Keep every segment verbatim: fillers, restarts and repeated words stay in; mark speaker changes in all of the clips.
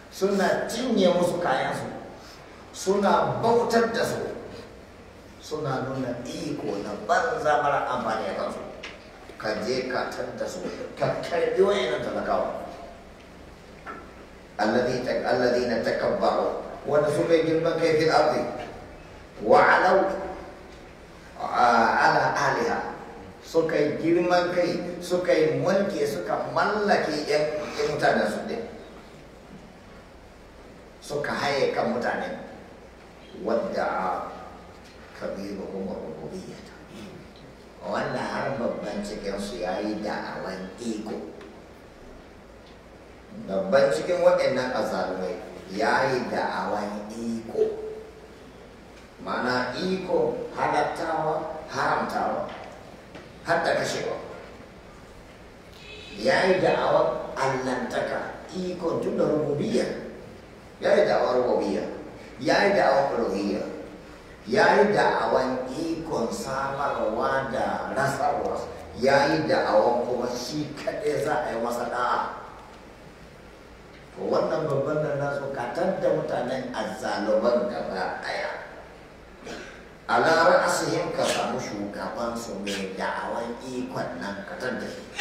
Speaker 1: suna cinye musu kayansu, suna bautar da su, suna nuna iko na banza mara amfani a kansu. Ka je ka tadda su, ka karbi wayannan talakawa. Alladhina takabbaru, wanda suka yi girman kai fil ardi wa alau ala aliha, suka yi girman kai, suka yi mulki, suka mallake yan mutanen su ɗin, suka haye kan mutane. Wadda kabiru kuma rububiyyata, wanda har babban cikinsu ya yi da'awan iko. Babban cikin waɗannan azalumai ya yi da'awan iko, mana iko halattawa, haramtawa, har da kashewa. Ya yi da'awan allantaka, iko tun da rububiyya, ya yi da'awan rububiyya, ya yi da'awan uluhiyya, ya yi da'awan ikon samarwa da rasarwa, ya yi da'awan kuma shi kaɗai za a yi masa da'a. Wannan babban da nasu katar da mutanen azzaluman gaba ɗaya. A lara asihin ka samu shugabansu mai da'awan ikon nan katar da shi.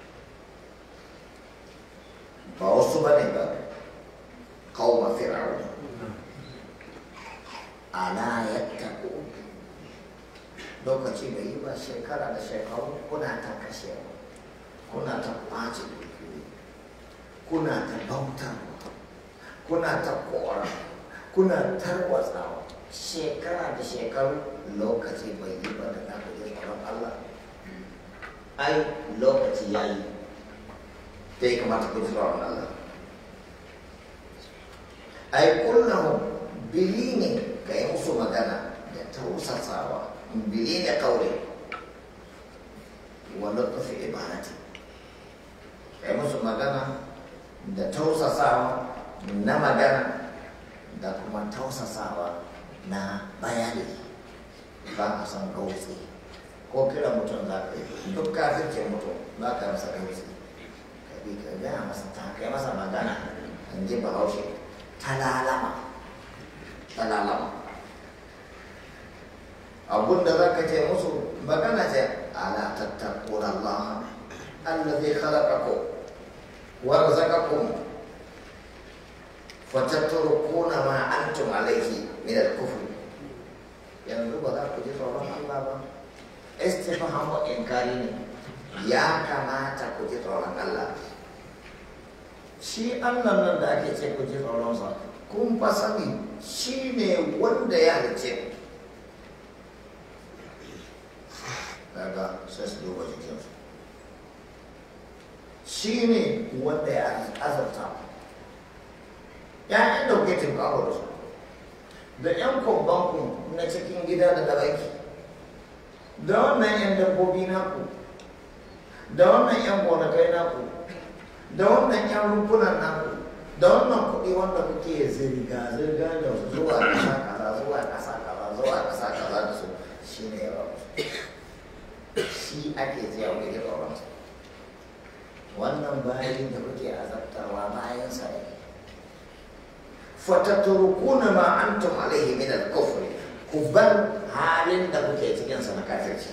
Speaker 1: Ba wasu ba ne ba, kauma fir'aun. Ala yattaqu, lokaci bai yi ba, shekara da shekaru kuna ta kashewa, kuna ta ɓaci dukiyoyi, kuna ta bautarwa, kuna ta kora, kuna tarwatsawa, shekara da shekaru. Lokaci bai yi ba da za ku ji tsoron Allah. Ai lokaci ya yi da ya kamata ku ji tsoron Allah. Ai kullum bili ne ka yi musu magana da tausasawa, bili ne kaure wanda tafi ibadati, ka yi musu magana da tausasawa na magana da kuma tausasawa na bayani. Ba a san gautsi ko kira mutum za ka yi, duk kafirce mutum ba ka masa gautsi, ka bi ka gaya masa ta kai masa magana, in ji bahaushe, ta lalama ta lalama. Abunda za ka ce musu magana ce, ala tattaquna Allah allazi khalaqakum wa razaqakum fatatrukuna ma antum alayhi min al-kufr. Yanzu ba za ku ji tsoron Allah ba. Istifhamu inkari ne, ya kamata ku ji tsoron Allah. Shi Allah nan da ake ce ku ji tsoronsa, kun fa sani shi ne wanda ya halicce. Daga sai su duba jikinsu, shi ne wanda ya azarta. ‘Ya'yan da kuke tinkawo da su, da ‘yan kwabbanku na cikin gida da ɗabaki, da wannan ‘yan dabbobi naku, da wannan ‘yan gonakai naku, da wannan ‘yan rumfunan naku, da wannan kuɗi wanda kuke zirga-zirga da su zuwa ƙasa kaza, zuwa ƙasa kaza, zuwa ƙasa kaza da su, shi ne ya rabu. Shi ake jiya wani tsoronsa. Wannan bayan da kuke azabtarwa bayan sa ne. Fatatrukuna ma antum alaihi min al-kufr, ku bar halin da kuke cikin sa na kafirci.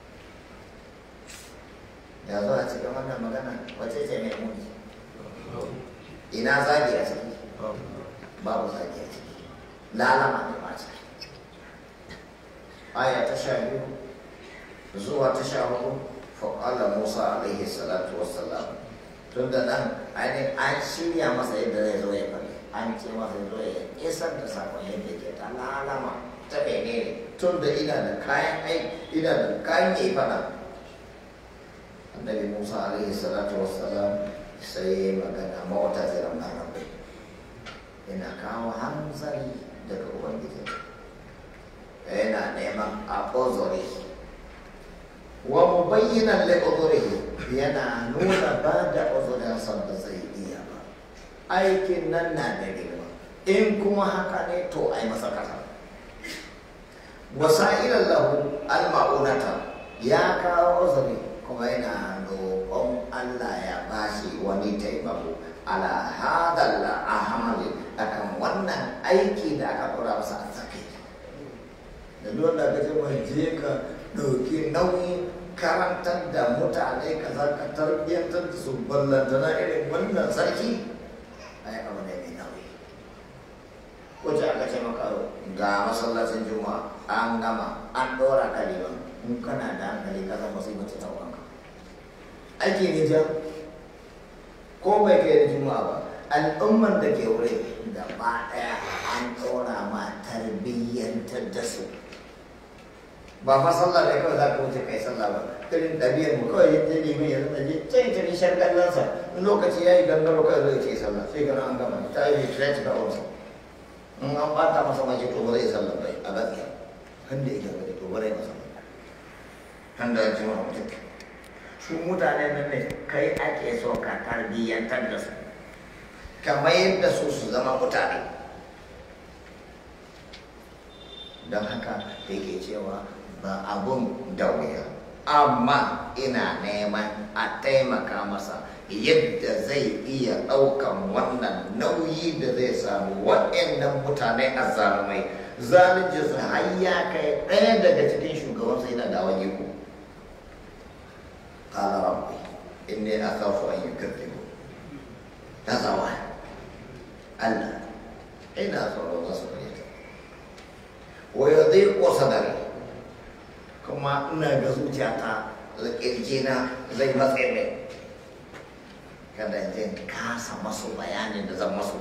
Speaker 1: Ya zo a cikin wannan magana wace ce mai muni? Ina zagi a ciki? Babu zagi a ciki, lalama ne ba ciki. Aya ta sha biyu zuwa ta sha hudu, faƙala Musa alaihi salatu wassalam. Tun da nan ainihin an shirya masa yadda zai zo ya faɗi, an ce masa zo ya isar da sakon yadda ke ta lalama ta bene ne, tun da ina da kayan aiki, ina da kayan yi faɗa. Annabi Musa alaihi salatu wassalam sai magana mawata ziran na rabbi, yana kawo hanzari daga Ubangiji, yana neman a uzuri wa mubayyinan li uzurihi, yana nuna ba da uzurinsa ba zai iya ba, aikin nan na da girma, in kuma haka ne to ai masa kasa. Wasa'ilan lahu al-ma'unata, ya kawo uzuri kuma yana roƙon Allah ya bashi wani taimako ala hadal ahmali akan wannan aiki da aka ɗora masa a tsakai. Da duk da ka ce mai je ka ɗauki nauyi karantar da mutane ka za ka tarbiyyantar da su ballantana irin wannan sarki a yi abu ne mai nauyi. Wace aka ce maka ga masallacin juma'a an gama an ɗora ka liman in kana da hankali ka zama sai mace ta wanka aiki ne jan ko bai kai da juma'a ba al'umman da ke wuri gaba ɗaya an ɗora ma tarbiyyantar da su ba fa sallah ne kawai za ka wuce kai sallah ba irin ɗabi'ar mu kawai yadda liman yanzu da je can ta nishar kallonsa in lokaci ya yi gangaro kawai zai ce sallah sai gana an gama ta yi ta cika wansa in an bata masa mace to ba zai sallah bai a gaskiya handa ya gaba da to ba zai masa handa ya ce ma mutum su mutane nan ne kai ake so ka tarbiyyantar da su ka mayar da su su zama mutane don haka yake cewa ba abun da wuya amma ina neman a taimaka masa yadda zai iya ɗaukan wannan nauyi da zai samu waɗannan mutane a zalumai zalunci su har ya kai ɗaya daga cikin shugabansa yana da wani ku ƙala rabbi inni akhafu an yukazzibu ta zawa Allah ina tsoro za su fahimta wa yadhiqu sadri kuma ina ga zuciyata kirjina zai matse mai kada jin kasa masu bayanin da zan masu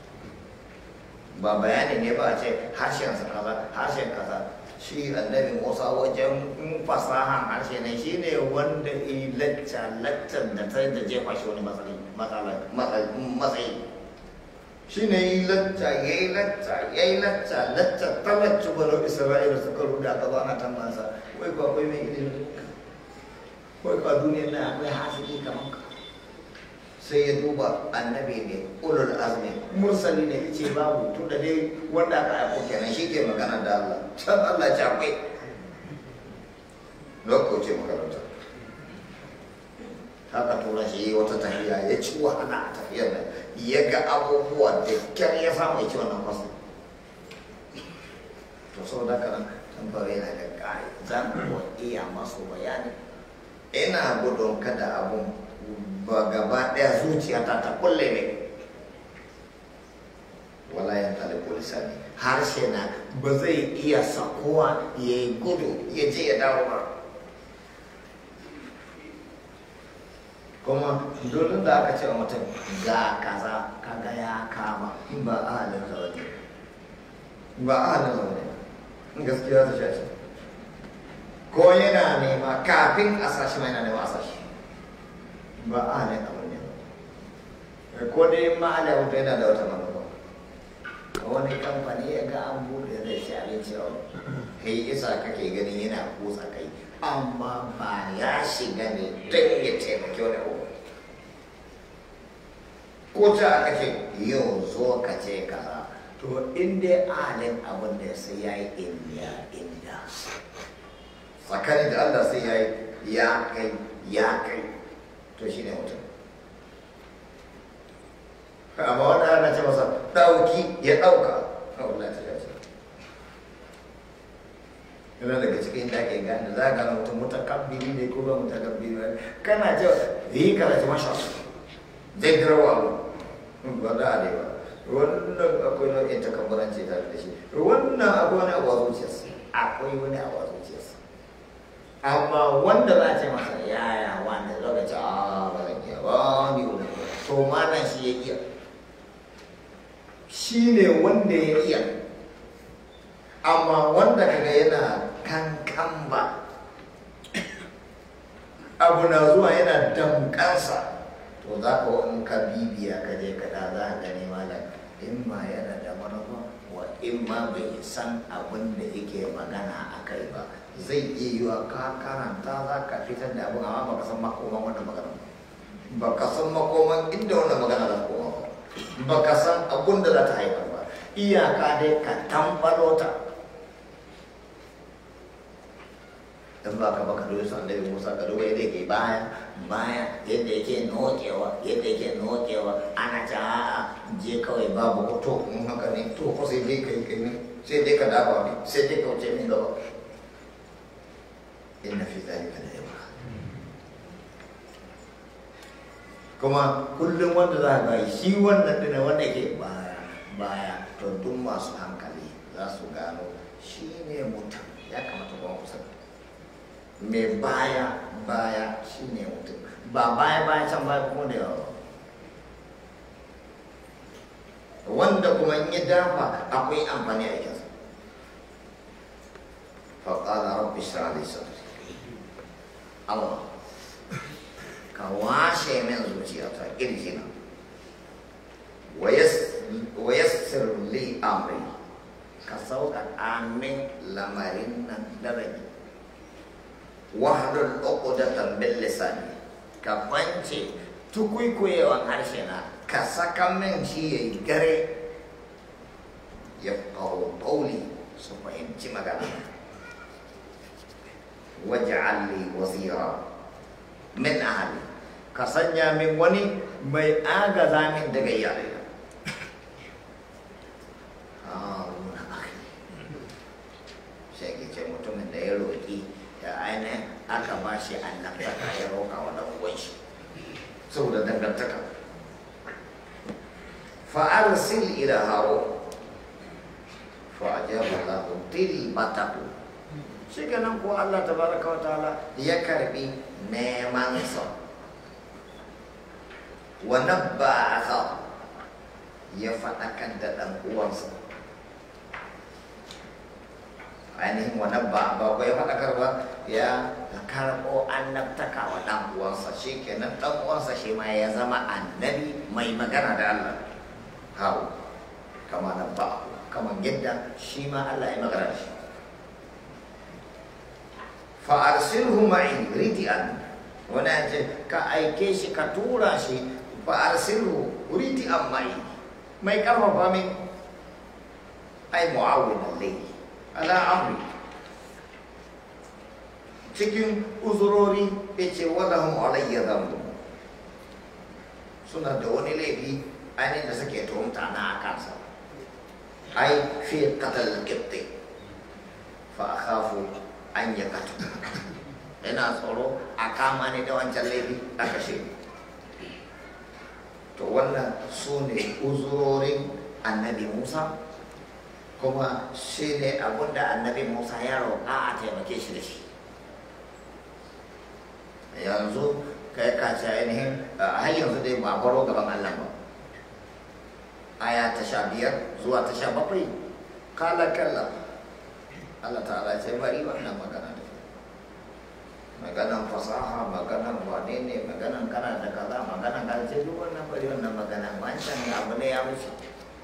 Speaker 1: ba bayani ne ba a ce harshensa kaza harshen kaza shi annabi Musa wajen fasahan harshe ne shi ne wanda yi lacca laccan da ta da jefa shi wani matsayi shi ne yi lacca ya yi lacca ya yi lacca lacca ta lacci baro Isra'ila suka ruda ka ba na tambansa wai ba akwai mai ilimin wai ba duniyar na akwai hasiki kamar ka sai ya duba annabi ne ulul azmi mursali ne yace babu tun da dai wanda aka aiko kenan shi ke magana da Allah can Allah ya akwai lokaci makaranta haka tura shi wata tafiya ya ci wahala a tafiyar nan ya ga abubuwa da kyar ya samu ya ci wannan fasu to sau da kanan tambar yana da ƙari zan kuwa iya masu bayani ina gudun kada abun ba gaba ɗaya zuciyata ta kulle ne wala yan talibu lisani harshe na ba zai iya sakowa ya yi gudu ya je ya dawo ba kuma dole da aka ce wa mutum ga kaza kaga ya kama ba a halin zaune ba a halin zaune gaskiya ta shashi ko yana nema kafin a sashi mai na nema a sashi ba a halin abin ne ko dai ma ala wuta yana da wata manufa wani kamfani ya ga an buɗe zai shi abinci a wani kai isa kake ganin yana kusa kai amma ba ya shiga ne don ya taimaki wani abu ko ta aka ce yau zo ka ce kaza to in dai alin abin da sai ya yi indiya indiya tsakanin da Allah sai ya yi ya kai ya kai to shi ne mutum amma wanda ana ce masa ɗauki ya ɗauka a wula ta yace yana daga cikin da ake gane za a gane mutum mutakabbiri ne ko ba mutakabbiri ne kana ce yi kana ce masha zai garawa mu ba da ne ba wannan akwai nau'in takabburanci tare da shi wannan akwai wani abu a zuciyarsa akwai wani abu a zuciyarsa amma wanda za a ce masa yaya wanda zaka ce a ba zan iya ba ni wani to ma nan shi ya iya shi ne wanda ya iya amma wanda kaga yana kankan ba abu na zuwa yana damkansa to za ka in ka bibiya ka je kada za ka gani malam in ma yana da manufa wa in ma bai san abin da yake magana a kai ba zai iya yiwa ka karanta za ka fitar da abin amma baka san makoman wannan magana baka san makoman inda wannan magana za ta koma ba baka san abin da za ta haifar ba iyaka dai ka tambalo ta in ba ka baka dole san annabi Musa ka duba yadda yake baya baya yadda yake nokewa yadda yake nokewa ana ta a'a je kawai babu hoto in haka ne to ko sai dai kai kai ne sai dai ka dafa ne sai dai ka wuce min gaba inna fi zalika la ibra kuma kullum wanda za ka yi shi wannan dina wanda ke baya baya to duk masu hankali za su gano shi ne mutum ya kamata kuma kusa mai baya baya shi ne mutum ba baya baya can baya kuma da yawa wanda kuma in ya dafa akwai amfani a aikinsa faƙala rabbi shrah li sadri Allah ka washe min zuciyata kirjina wa yassir li amri ka sauƙaƙa min lamarin nan da rage wahlul uqdatan min lisani ka kwance tukuikuyewan harshe na ka saka min shi ya yi gare ya kawo ƙauli su fahimci magana waj'al li wazira min ahli ka sanya min wani mai agaza min daga iyalai haruna akhi sai ce mutumin da ya roƙi da ainihin aka ba shi annabtaka ya roƙa wa ɗan uwan shi saboda dangantaka فأرسل إلى هارون فأجاب الله طلبته shikenan ko Allah tabaraka wa ta'ala ya karbi neman sa wa nabba akha ya fadakan da dan uwansa ainihin wa nabba ba ko ya fadakar ba ya karbo annabtaka wa dan uwansa shikenan dan uwansa shi ma ya zama annabi mai magana da Allah hau kama na ba kama yadda shi ma Allah ya magana shi fa arsilhu ma'i ridian wana ce ka aike shi ka tura shi fa arsilhu ridian ma'i mai karfafa min ai mu'awwin alayhi ala amri cikin uzurori yace wadahum alayya dhanbu suna da wani laifi ainihin da suke tuhumta na a kansa ai fi qatal qibti fa akhafu an yakatu ina tsoro a kama ni da wancan laifi a kashe to wannan su ne uzurorin annabi Musa kuma shi ne abinda annabi Musa ya roƙa a taimake shi da shi yanzu kai ka ce ainihin har yanzu dai ba baro gaban Allah ba aya ta sha biyar zuwa ta sha bakwai kala kalla Allah ta'ala ce bari wannan magana da maganan fasaha maganan wane ne maganan kana da kaza maganan kaza ce duk wannan bari wannan magana wancan abu ne ya wuce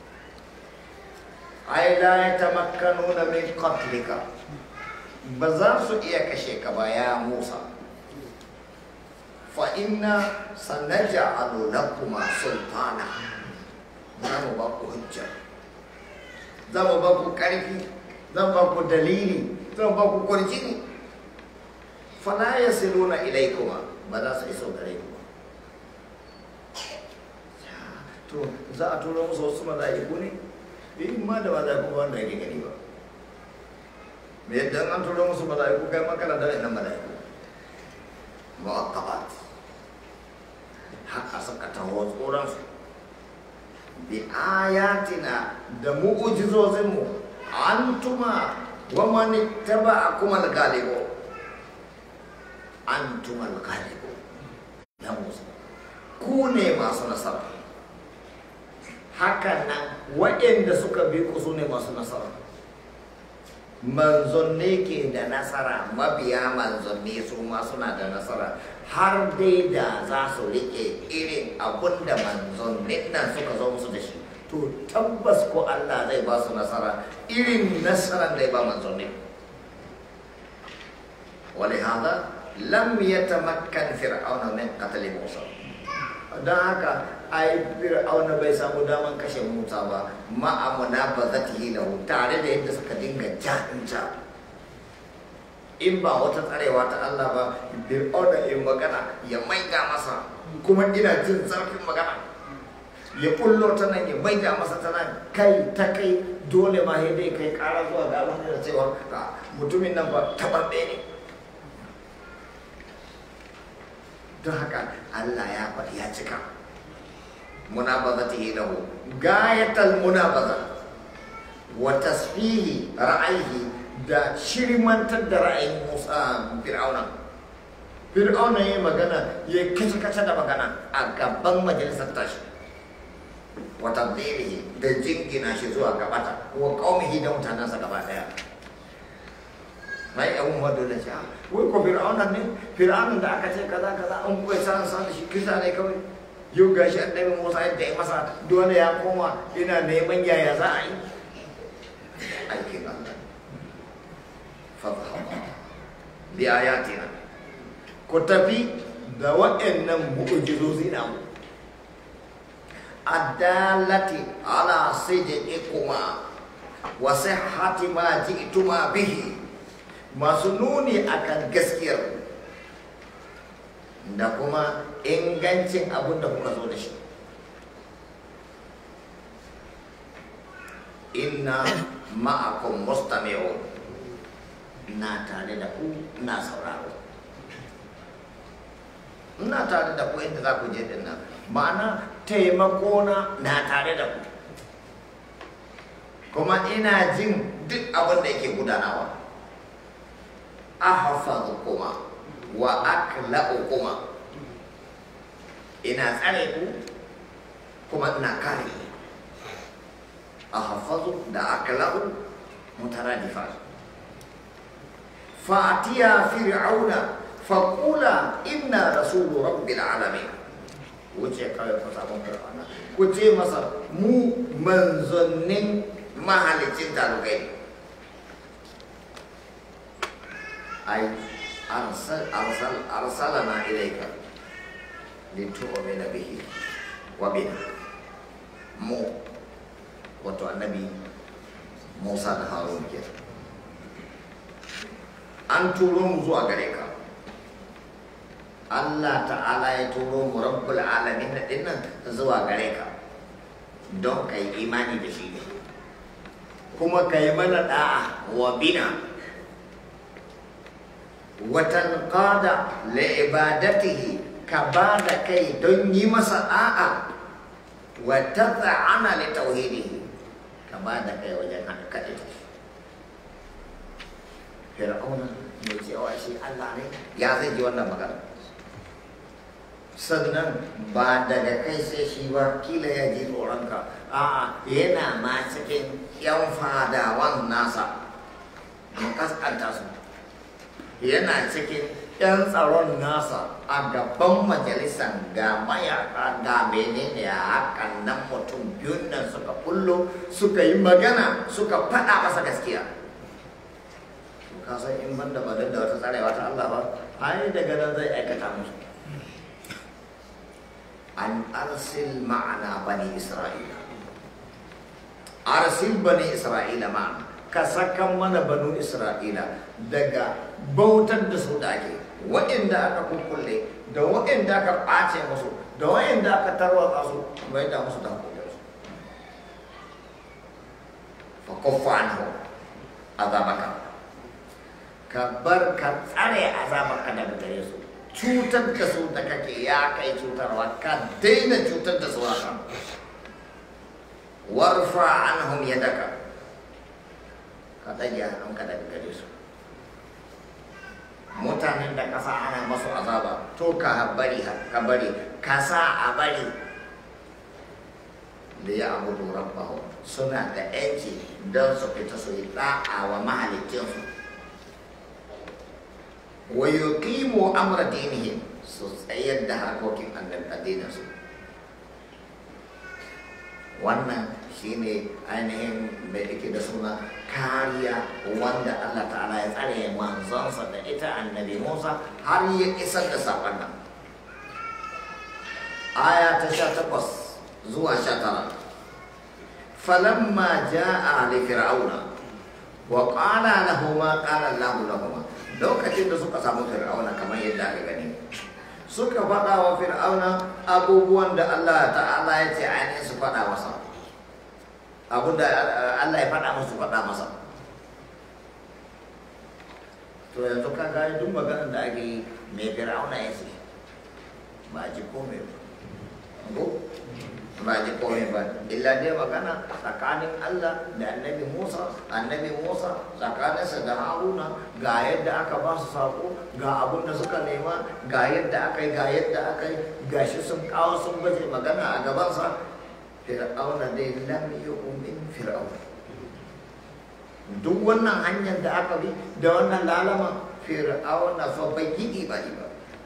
Speaker 1: ai la yatamakkanuna min qatlika ba za su iya kashe ka ba ya Musa fa inna sanaj'alu lakuma sultana za mu ba ku hujja za mu ba ku ƙarfi zan ba ku dalili zan ba ku kwarjini fala ya siluna ilaikuma ba za su iso gare ku to za a tura musu wasu mala'iku ne in ma da mala'iku wanda yake gani ba me yadda an tura musu mala'iku kai makana da wannan mala'iku mu'aqqabat haka suka taho tsoron su bi ayatina da mu'ujizozinmu antuma wa man ittaba'akum al-ghalibu antuma al-ghalibu ya Musa ku ne masu nasara hakan nan waɗanda suka bi ku su ne masu nasara manzanni ke da nasara mabiya manzanni su ma suna da nasara har dai da za su riƙe irin abin da manzannin nan suka zo musu da shi to tabbas ko Allah zai ba su nasara irin nasarar da ya ba manzanni wale hada lam yatamakkan fir'auna min qatl Musa don haka ai fir'auna bai samu daman kashe Musa ba ma'a munabazatihi lahu tare da yadda suka dinga ja'inja in ba wata tsarewa ta Allah ba fir'auna in magana ya maida masa kuma ina jin zarfin magana ya kullo ta nan ya maida masa ta nan kai ta kai dole ma ya dai kai kara zuwa ga Allah da cewa mutumin nan ba tabarbe ne. Don haka Allah ya faɗi ya cika munabazatihi lahu gayatal munabaza wa tasfihi ra'ayihi da shirmantar da ra'ayin Musa Fir'auna. Fir'auna ya magana ya kace-kace da magana a gaban majalisar tashi. Wata zirihi da jingina shi zuwa gabata wa qaumihi da mutanensa gaba daya. Mai abun wadda da shi wai ko Fir'auna ne Fir'auna da aka ce kaza kaza an kuwa san san shi kisa ne kawai. Yau gashi annabi Musa yadda ya masa dole ya koma ina neman yaya za a yi aikin Allah. Fadhhaba bi ayatina ku tafi da waɗannan mu'jizozi namu adalati ala sidqikuma wa sihhati ma ji'tuma bihi, masu nuni akan gaskiyar da kuma ingancin abin da kuka zo da shi. Inna ma'akum mustami'un, ina tare da ku, ina sauraro, ina tare da ku inda za ku je din nan, ma'ana taimako na na tare da ku, kuma ina jin duk abin da yake gudanawa. Ahfazukuma wa akla'ukuma, ina tsare ku kuma ina kare. Ahfazu da akla'u mutaradifat. Fa'atiya fir'auna faqula inna rasulu rabbil alamin, wuce kawai ku sabon fir'auna ku ce masa mu manzannin mahalicin talukai. Ai arsal arsal arsalana ilaika litu'mina bihi wa bina, mu wato annabi Musa da Harun ke an turo mu zuwa gare ka. Allah ta'ala ya turo mu rabbul alamin dinnan zuwa gare ka don kai imani da shi kuma kai mana da'a wa bina watan qada li ibadatihi, ka bada kai don yi masa da'a, wa tad'ana li tauhidihi, ka bada kai wajen hada kai. Fir'auna mai cewa shi Allah ne ya zai ji wannan magana, sannan ba daga kai sai shi ba, kila ya ji tsoronka. A'a, yana ma cikin yan fadawan nasa in kaskanta su, yana cikin yan tsaron nasa a gaban majalisar ga mayaka ga menene a hakan nan mutum biyun nan suka kullo suka yi magana suka faɗa masa gaskiya. Ka san in banda ba da wata tsarewa ta Allah ba, ai daga nan zai aikata musu. An arsil ma'ana bani Isra'ila, arsil bani Isra'ila ma'ana, ka sakan mana banu Isra'ila daga bautar da su da ake, waɗanda aka kukkulle da waɗanda aka ɓace musu da waɗanda aka tarwatsa su, mai da musu da hukuntarsu. Fa kuffa anhu azabaka, ka bar ka tsare azabaka daga gare su, cutar da su da kake ya kai cutarwa, ka daina cutar da su haka. Warfa anhum yadaka, ka ɗage hannunka daga gare su. Mutanen da kasa ana masu azaba, to ka bari ka bari ka sa a bari da ya abudu rabbahu, suna da yanci don su fita su yi da'a wa mahalicinsu. Wa yuqimu amra dinihim, su tsayar da harkokin addininsu. Wannan shine ainihin mai yake da suna kariya wanda Allah ta'ala ya tsare manzonsa da ita annabi Musa har ya isar da saƙon nan. Aya ta sha takwas zuwa sha tara. Falamma ja'a li fir'auna wa qala lahu ma qala Allahu lahum, lokacin da suka samu fir'auna kamar yadda aka gani, suka faɗa wa fir'auna abubuwan da Allah ta'ala ya ce ainihin su faɗa masa, abin da Allah ya faɗa musu faɗa masa. To yanzu ka gani duk maganar da ake yi mai fir'auna ya ce ba ji komai ba ko ba ji komai ba, illa dai magana tsakanin Allah da annabi Musa, annabi Musa tsakaninsa da Haruna ga yadda aka ba su sako, ga abin da suka nema, ga yadda aka yi ga yadda aka yi, ga shi sun kawo sun baje magana a gabansa. Fir'auna dai lam yu'min fir'auna, duk wannan hanyar da aka bi da wannan lalama fir'auna fa bai yi ba ba.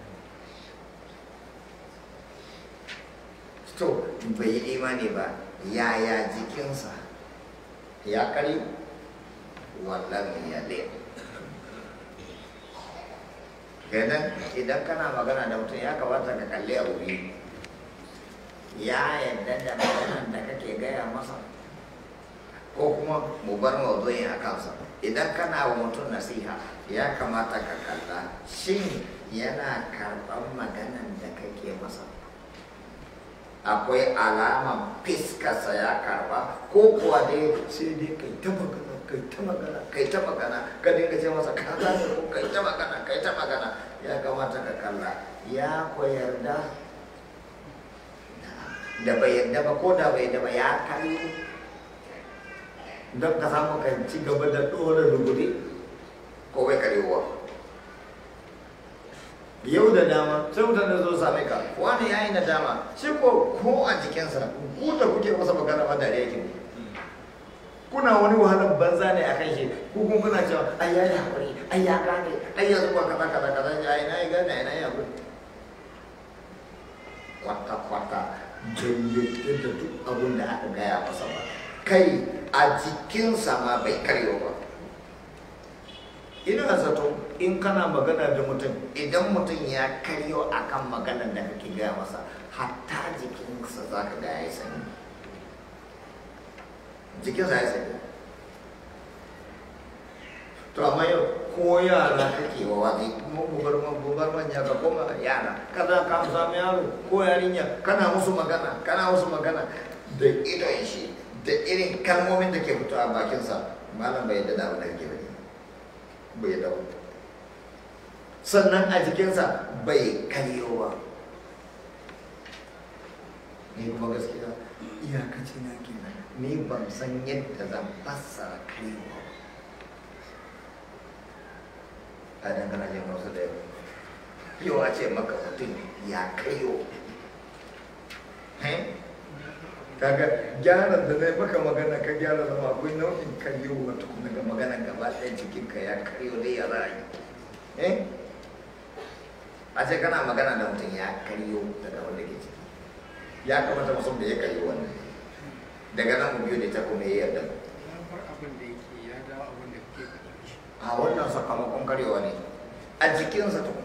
Speaker 1: To bai yi imani ba, yaya jikinsa ya kari wallan ya le. Kenan idan kana magana da mutum ya kamata ka kalli a wuri, ya yadda da maganar da kake gaya masa, ko kuma mu bar mawdu'in a kansa. Idan kana wa mutum nasiha ya kamata ka kalla shin yana karɓar maganar da kake masa, akwai alama fiskarsa ya karba, ko kuwa dai sai dai kai ta magana kai ta magana kai ta magana ka dinga ce masa kaza ne ko kai ta magana kai ta magana. Ya kamata ka kalla ya ko yarda da bai yarda ba, ko da bai yarda ba ya kalli don ka samu kan ci gaba da ɗora ruguri ko bai karewa. Yau da dama sai mutane zo same ka wani yayi na dama, shi ko ko a jikinsa ku da kuke masa magana ba da yake, kuna wani wahalar banza ne akan shi, ku kun kuna cewa ai yayi hakuri ai ya gane ai ya zuwa kaza kaza kaza ai na yi gane ai na yi hakuri. Kwata kwata jayyade da duk abin da aka gaya masa ba, kai a jikinsa ma bai karyo ba. Ina zato in kana magana da mutum, idan mutum ya karyo akan maganar da kake gaya masa, hatta jikinsa za ka ga ya yi sanyi, jikinsa ya sanyi. To amma yau ko yara kake wa wazi, kuma bubar manya ka koma yara, kada ka sami yaro ko yarinya kana musu magana kana musu magana da idon shi da irin kalmomin da ke fito a bakinsa, malam bai yadda da abin da kake bane, bai dawo. Sannan a jikinsa bai karyo ba. Ni kuma gaskiya iyakaci na kenan, ni ban san yadda zan fassara karyowa ba. A dangana jin wasu da yau yau a ce maka mutum ya karyo, kaga gyaran da zai maka magana ka gyara zama akwai nau'in karyo wata kuma daga magana gaba ɗaya jikinka ya karyo dai ya ra'ayi. A ce kana magana da mutum ya karyo daga wanda ke ciki, ya kamata musamman da ya karyo wannan daga nan mu biyu da ta kuma ya yarda a wannan sakamakon karyewa ne a jikinsa tukun.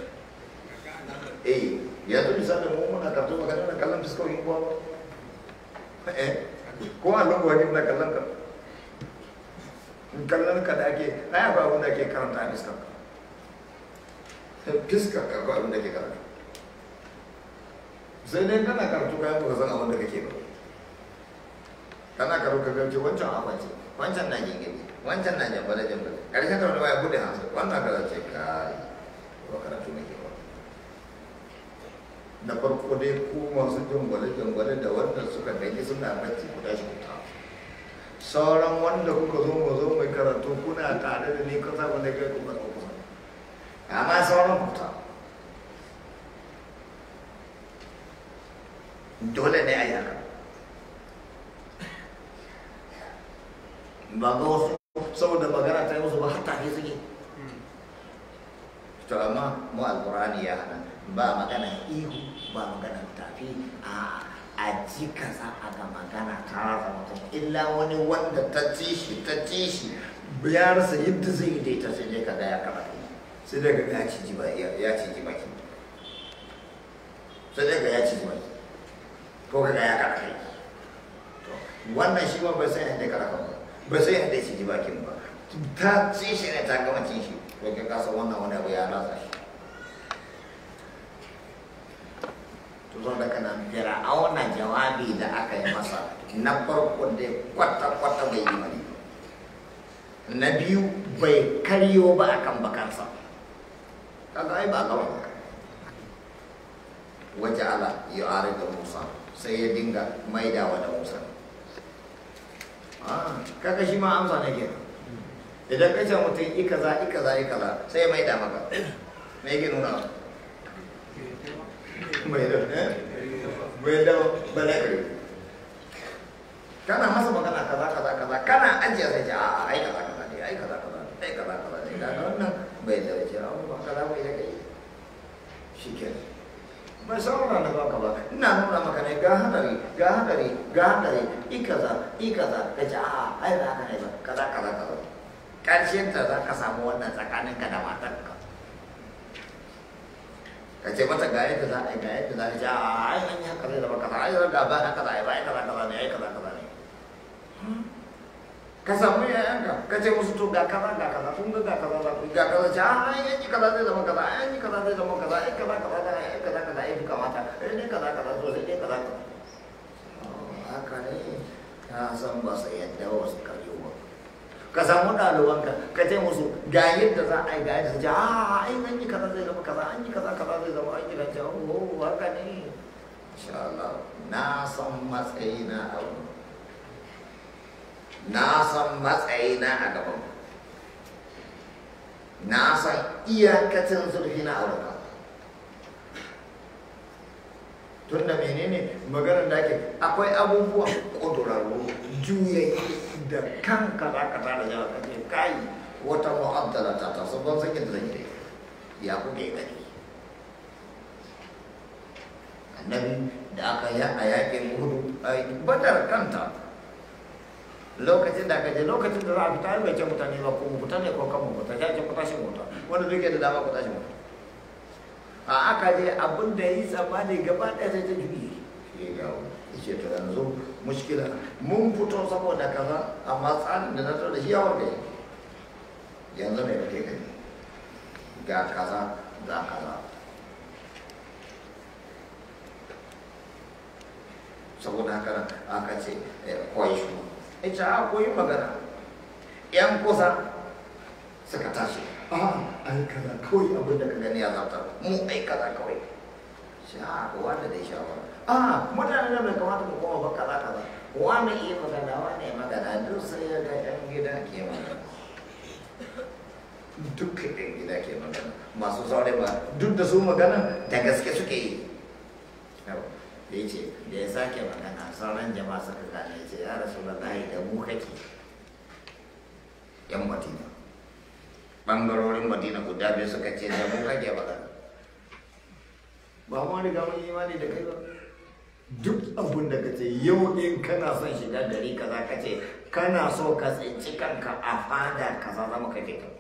Speaker 1: Eh yanzu misali mu muna karto magana da kallon fuskokin kowa ba, eh ko a lungu wani muna kallon ka kallon ka da ake aya ba wanda ake karanta a fuskar ka fuskar ka ko abin da ke karanta, sai dai kana karatu kayan baka san abin da kake ba. Kana karo ka gamce wancan abinci wancan na gingimi wancan na jambala jambala, ƙarshen da wani waya bude hansu wannan ka zace kai ba karatu nake ba. Da farko dai ku masu jangwale-jangwale da wanda suka dage suna bacci ku tashi ku ta, sauran wanda kuka zo mu zo mai karatu kuna tare da ni kasa wanda kai kuka zo kusa, amma sauran ku ta dole ne a yi haka. Ba ga wasu saboda magana ta yi musu ba hatta ne suke. To amma mu alƙur'ani ya hana, ba magana ihu ba magana tafi a a ji kaza a ga magana ta rasa mutum, illa wani wanda ta ci shi ta ci shi ya rasa yadda zai yi dai ta sai dai kaga ya karatu, sai dai ga ya ci ji ba ya ci ji baki, sai dai ga ya ci ji baki ko kaga ya karatu. To wannan shi ma bai san yadda karatu ba, bai san yadda ci ji bakin ba, ta ci shi ne ta gama cin shi, to ka kasa wannan wani abu ya rasa shi. zo da kanan fir'auna jawabi da aka yi masa na farko da kwata-kwata bai yi mani na biyu bai karyo ba akan bakansa kaga ai ba gaba waje ala ya are da Musa sai ya dinga maidawa da Musa ah kaga shi ma amsa ne kenan idan ka ce mutum i kaza i kaza i kaza sai ya maida maka me yake nuna mai da mai da balagari kana masa magana kaza kaza kaza kana ajiya sai ce a ai kaza kaza ne ai kaza kaza ai kaza kaza ne kaga wannan bai da ce a ba kaza bai da kai shikenan ba saura da baka ba ina nuna maka ne ga hadari ga hadari ga hadari i kaza i kaza ka ce a ai ba haka ne ba kaza kaza kaza karshen ta za ka samu wannan tsakanin ka da matarka ka ce mata ga yadda za a yi ga yadda za a yi a ai an yi haka zai zama kaza ai ga ba haka za a yi ba ai kaza kaza ne ai kaza kaza ne ka samu yayanka ka ce musu to ga kaza ga kaza kun ga ga kaza za ku ga kaza ce a ai yanki kaza zai zama kaza ai yanki kaza zai zama kaza ai kaza kaza za ai kaza kaza ai duka mata ai ne kaza kaza to sai dai kaza kaza haka ne ka san ba sai yadda wasu karyo ba ka samu ɗalibanka ka ce musu ga yadda za a yi ga yadda su ce a ai an yi kaza zai zama kaza an yi kaza kaza zai zama an yi kaza oh haka ne insha Allah na san matsayina a wurin na san matsayina a gaban na san iyakacin zurfina a wurin tun da menene maganar da ake akwai abubuwan ƙudurarru juyayi da kanka za ka tara jawa ka ce kai wata mu'addala ta ta sabon sakin da zai ya kuke gani annabi da aka yi a yakin hudu a badar kanta lokacin da aka je lokacin da za a fita bai ce mutane ba ko mu fita ne ko kan mu fita ya ce ku tashi mota wanda duke da dama ku tashi mota a aka je abin da yi tsammani gaba ɗaya sai ta juyi shi ya gawo ce to yanzu mushkila mun fito saboda kaza amma tsarin da na zo da shi yawon da yanzu mai kake gani ga kaza ga kaza saboda haka aka ce kwai shi ita a koyi magana yan kusa suka tashi a ai kaza kawai abin da ka gani ya zata mu ai kaza kawai sha wanda da shawara a mutane da bai kamata mu koma ba kaza kaza wani iya magana wani ya magana duk sai ya ga yan gida ke magana duk yan gida ke magana masu saurari ba duk da su magana da gaske suke yi da ya ce da ya sake magana sauran jama'a suka gane ya ce ya rasu da layi da mu kake yan madina ɓangarorin madina guda biyu suka ce da mu kake magana ba mu riga mun imani da kai ba duk abin da kace yau in kana son shiga gari kaza kace kana so ka tsinci kanka a fada kaza zama kai ka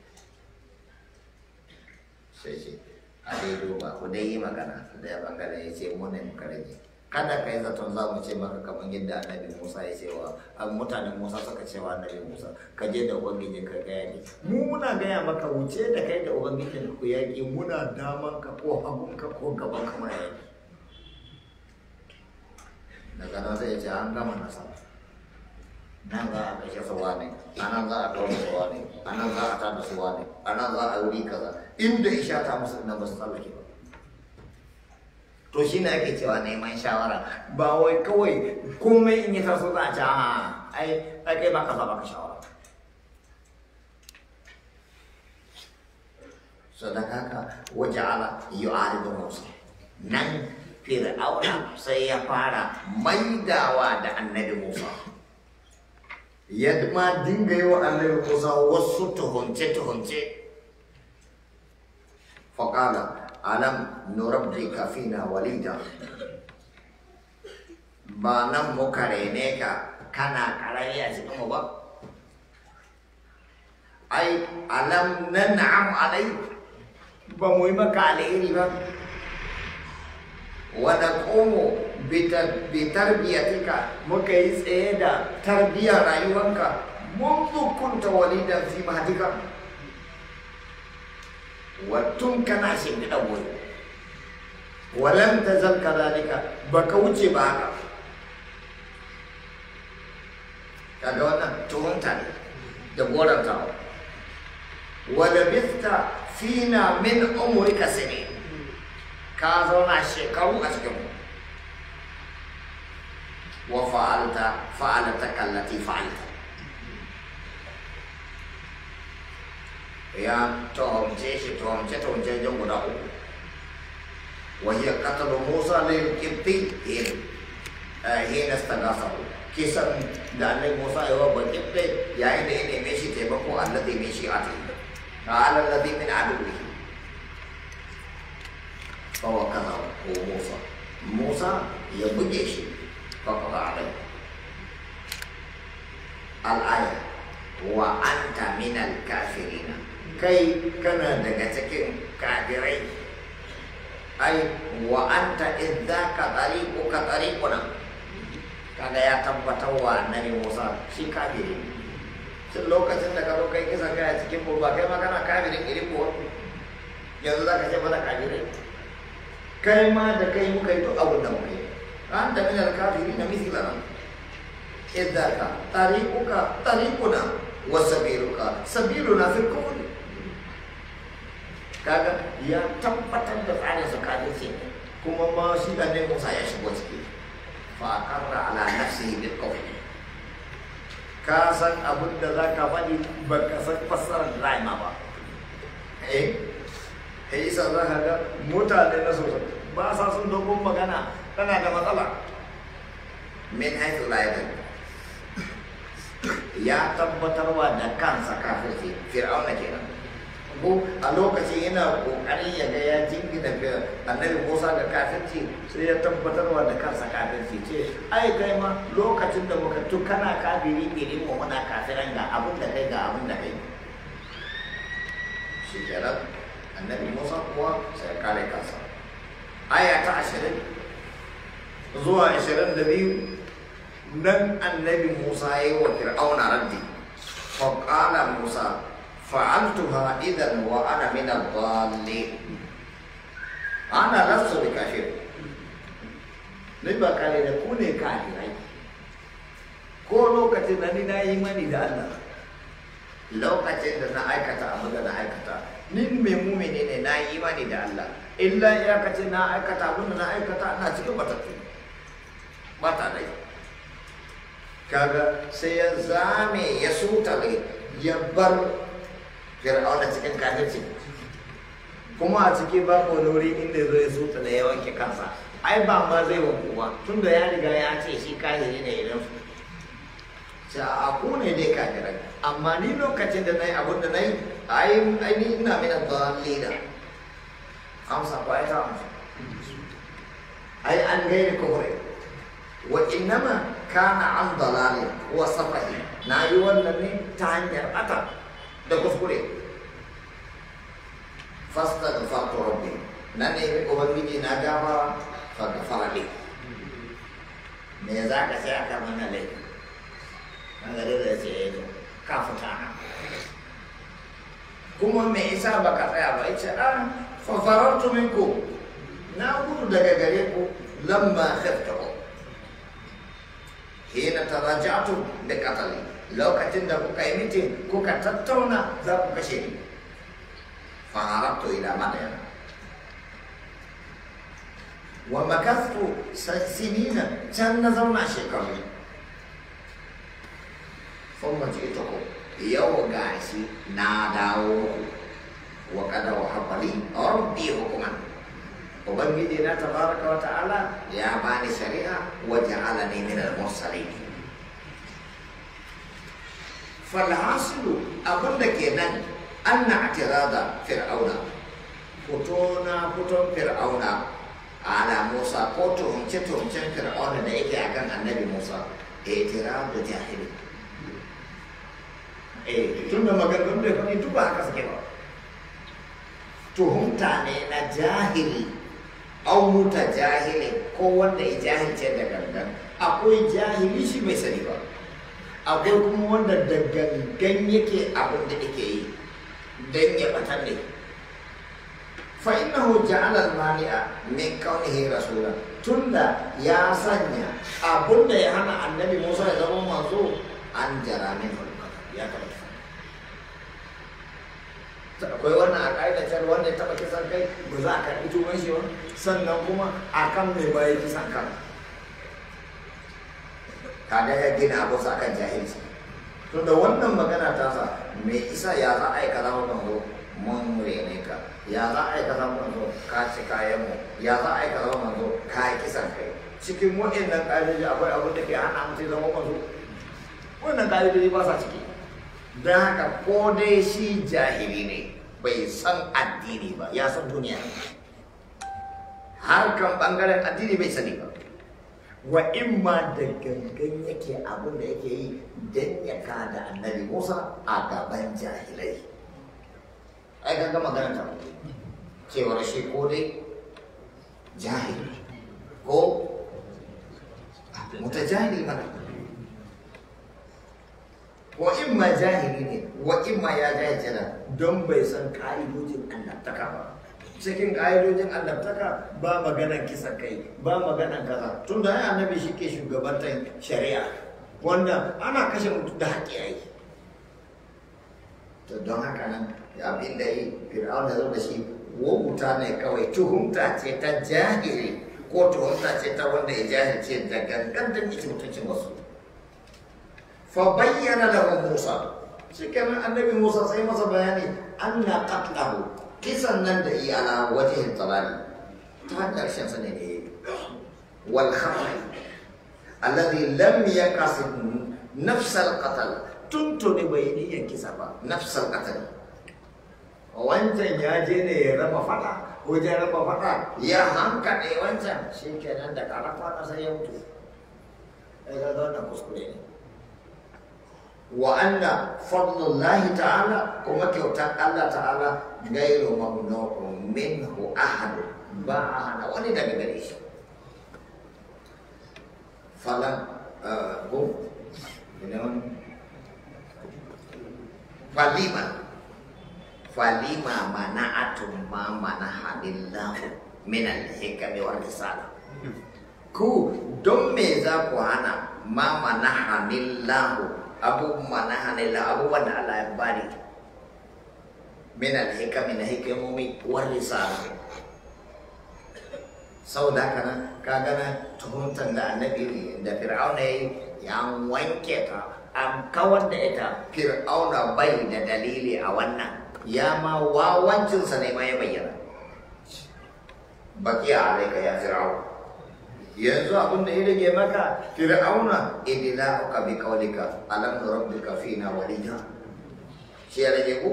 Speaker 1: sai ce a dai duba ku dai yi magana da ya bangare ya ce mu ne muka rage kada kai zaton za mu ce maka kamar yadda annabi Musa ya ce wa mutanen Musa suka ce wa annabi Musa ka je da ubangiji ka ga yaki mu muna gaya maka wuce da kai da ubangijin ku yaki muna daman ka ko hagun ka ko gaban ka muna yaki daga nan sai ya ce an gama nasara nan za a kashe su wane a nan za a ɗaure su wane a nan za a tada su wane a nan za a wuri kaza inda isha ta musu na ba su tsallake ba to shi ne ake cewa neman shawara ba wai kawai komai in yi taso za a ci a ai ai kai baka za baka shawara sadaka ka waje ala yu'aridu Musa nan Fir'auna sai ya fara maidawa da annabi Musa ya ma dinga yi wa annabi Musa wasu tuhunce-tuhunce faƙala alam nurabbika fina walida ba nan muka rene ka kana karami a cikin mu ba ai alam nan'am alai ba mu yi maka alheri ba wa naqumu bi tarbiyatika muka yi tsaye da tarbiyar rayuwanka mundu kunta walidan fi mahdika wa tun kana shimfiɗa goyo walam tazal kadhalika, baka wuce ba haka. Kaga wannan tuhunta ne da gorantawa. Walabista fina min umrika sinin, ka zauna shekaru a cikin mu. Wa fa'alta fa'alta kallati fa'alta, ya tuhumce shi tuhumce tuhumce jan guda uku. Wa hiya qatlu Musa lil qibti hina istaghasahu, kisan da Annabi Musa ya wa qibti yayin da ya neme shi taimako alladhi min shi'atihi ala alladhi min aduwwihi. Fa wakazahu Musa, Musa ya buge shi فقضى عليه. الآية وأنت من الكافرين، كي كان دقتك كافرين، أي وأنت إذ ذاك طريقك طريقنا. Kada ya tabbatar wa Annabi Musa shi kafiri. Shin lokacin da ka zo kai kisa kai a cikin mu ba kai ma kana kafirin irin ko yanzu za ka ce mana kafirai? Kai ma da kai muka yi duk abin da muka yi. أنت من الكافرين مثلنا، إذ ذاك طريقك طريقنا وسبيلك سبيلنا في الكون. kaga ya tabbatar da tsarin tsakanin kuma ma shi da ne Musa ya shigo ciki. Fa aqarra ala nafsihi bil qawl, ka san abin da zaka faɗi ba ka san fassarar rayma ba. Eh eh isa za ka ga mutane na sosai ba sa sun dogon magana, tana da matsala. Min haithu la yadri, ya tabbatarwa da kansa kafirci. Fir'auna kenan ko a lokacin yana kokarin ya ga ya jingina Annabi Musa da kafirci, sai ya tabbatarwa da kansa kafirci. Ce ai kai ma lokacin da muka tu kana kafiri irin mu muna kafiran, ga abin da kai ga abin da kai. Shi kenan Annabi Musa kuwa sai kare kansa. Aya ta ashirin zuwa ashirin da biyu, nan Annabi Musa ya yi wa Fir'auna raddi. Faƙala Musa fa'altuha idan wa ana min ad-dallin, ana lastu bi kafir. Ni ba kare da ku ne kafirai. Ko lokacin da ni na yi mani da Allah, lokacin da na aikata abu da na aikata, ni mai mumini ne, na yi mani da Allah. Illa ya kace na aikata abin da na aikata na cikin batattu bata dai. Kaga sai ya zame ya sutale ya bar Fir'auna cikin kafirci, kuma a ciki ba ko nuri inda zai sutale ya wanke kansa. Ai ba ma zai wanku ba, tunda ya riga ya ce shi kafiri ne idan su sai a ku ne dai kafirai, amma ni lokacin da na yi abin da na yi ai ni ina mina dalila. Amsa ba ita amsa. Ai an gairi kufri, wa innama kana an dalalin wa safahi, na yi wannan ne ta hanyar ata da kuskure. Fastaghfartu rabbi, na nemi ubangiji na gafara, fa gafara li. Me za ka sai aka mana laifi? An gari da ce ka fita. Kuma me isa baka tsaya ba? Yace a fafarartu minkum, na gudu daga gare ku. Lamma khaftukum hina taraja'tum bi qatli, lokacin da kuka yi mitin kuka tattauna za ku kashe ni. Fa harabtu ila Madyan wa makathtu sinina, can na zauna shekaru. Thumma ji'tukum, yau gashi na dawo wa qad wahaba li rabbi hukman, ubangiji na tabaraka wa ta'ala ya bani shari'a wa ja'alani min al-mursalin. Falhasilu, abinda kenan anna i'tirada fir'auna, fito na fiton fir'auna ala Musa, ko tuhumce tuhumcen fir'auna da yake akan Annabi Musa, i'tiradu jahili. Eh, tunda maganganun da kake duk ba haka suke ba. Tuhumta ne na jahili, au muta jahili, ko wanda ya jahilce da gangan. Akwai jahili shi bai sani ba, akwai kuma wanda da gangan yake abin da yake yi don ya batar ne. fa innahu ja'ala al-mani'a min kaunihi rasulan, tunda ya sanya abunda ya hana annabi Musa ya zama manzo an jara min ya taɓa kisan. Akwai wannan a ƙa'idar can wanda ya taɓa kisan kai ba za a karɓi tuban shi ba, sannan kuma a kan mai bayan kisan kan kada ya gina abu sa kan jahilci. To da wannan magana ta sa mai isa ya za a yi kaza manzo mun rene ka, ya za a yi kaza manzo ka ci kayan mu, ya za a yi kaza manzo ka yi kisan kai. Cikin waɗannan ƙa'idoji akwai abin da ke hana mutum zama manzo, wannan ƙa'idoji ba sa ciki. Don haka ko dai shi jahili ne bai san addini ba, ya san duniya harkan ɓangaren addini bai sani ba, wa imma da gangan yake abin da yake yi don ya kada annabi Musa a gaban jahilai. Ai kan gama magana ta cewar shi ko dai jahili ko mutajahili mana, wa imma jahili ne wa imma ya jahilcina don bai san ƙa'idojin annabtaka ba. Cikin ƙa'idojin annabtaka ba maganan kisan kai, ba maganan kaza, tun da ai annabi shi ke shugabantar shari'a wanda ana kashe mutum da haƙƙi ai. To don haka nan abin da yi Fir'aun da zo da shi wauta ne kawai, tuhumta ce ta jahili ko tuhumta ce ta wanda ya jahilce da gangan don yake mutuncin wasu. Fa bayyana lahu Musa, shi kenan annabi Musa sai masa bayani anna qatlahu, kisan nan da iya ala wajen talali ta ƙarshen sa ne ne wal khatai alladhi lam yaqasid nafs al qatl, tuntuni bai niyyar kisa ba nafs al qatl. Wancan ya je ne ya raba fada, wajen raba fada ya hankali wancan, shi kenan da karafa na sai ya mutu. Ai ga wannan kuskure ne. Wa anna fadlullahi ta'ala, kuma kyautar Allah ta'ala gairu mamnu'un minhu ahad, ba a hana wani daga gare shi. Falan go ina falima falima mana'atun ma manahalillahu min al-hikami wal risala. Ku don me za ku hana ma manahalillahu abubuwan na hanila, abubuwan da Allah ya bani min al-hikami na hikimomi war risala. Sau da haka nan ka gana tuhumtar da annabi da Fir'auna yayi ya wanke ta, an kawar da ita. Fir'auna bai da dalili a wannan, ya ma wawancinsa ne ma ya bayyana. Baki alaika ya Fir'auna, yanzu abin da ya rage maka Fir'auna idila'uka bi qawlika alam rabbika fina walida, shi ya rage ku.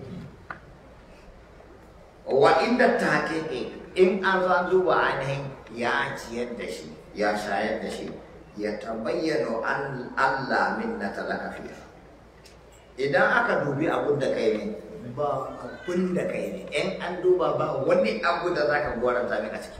Speaker 1: Wa inda tahqiqi, in an zo duba ainihin ya ciyar da shi ya shayar da shi, ya tabayyana an Allah minnata laka fiha. Idan aka dubi abin da kai ne ba abin da kai ne, in an duba ba wani abu da zaka goranta min a ciki.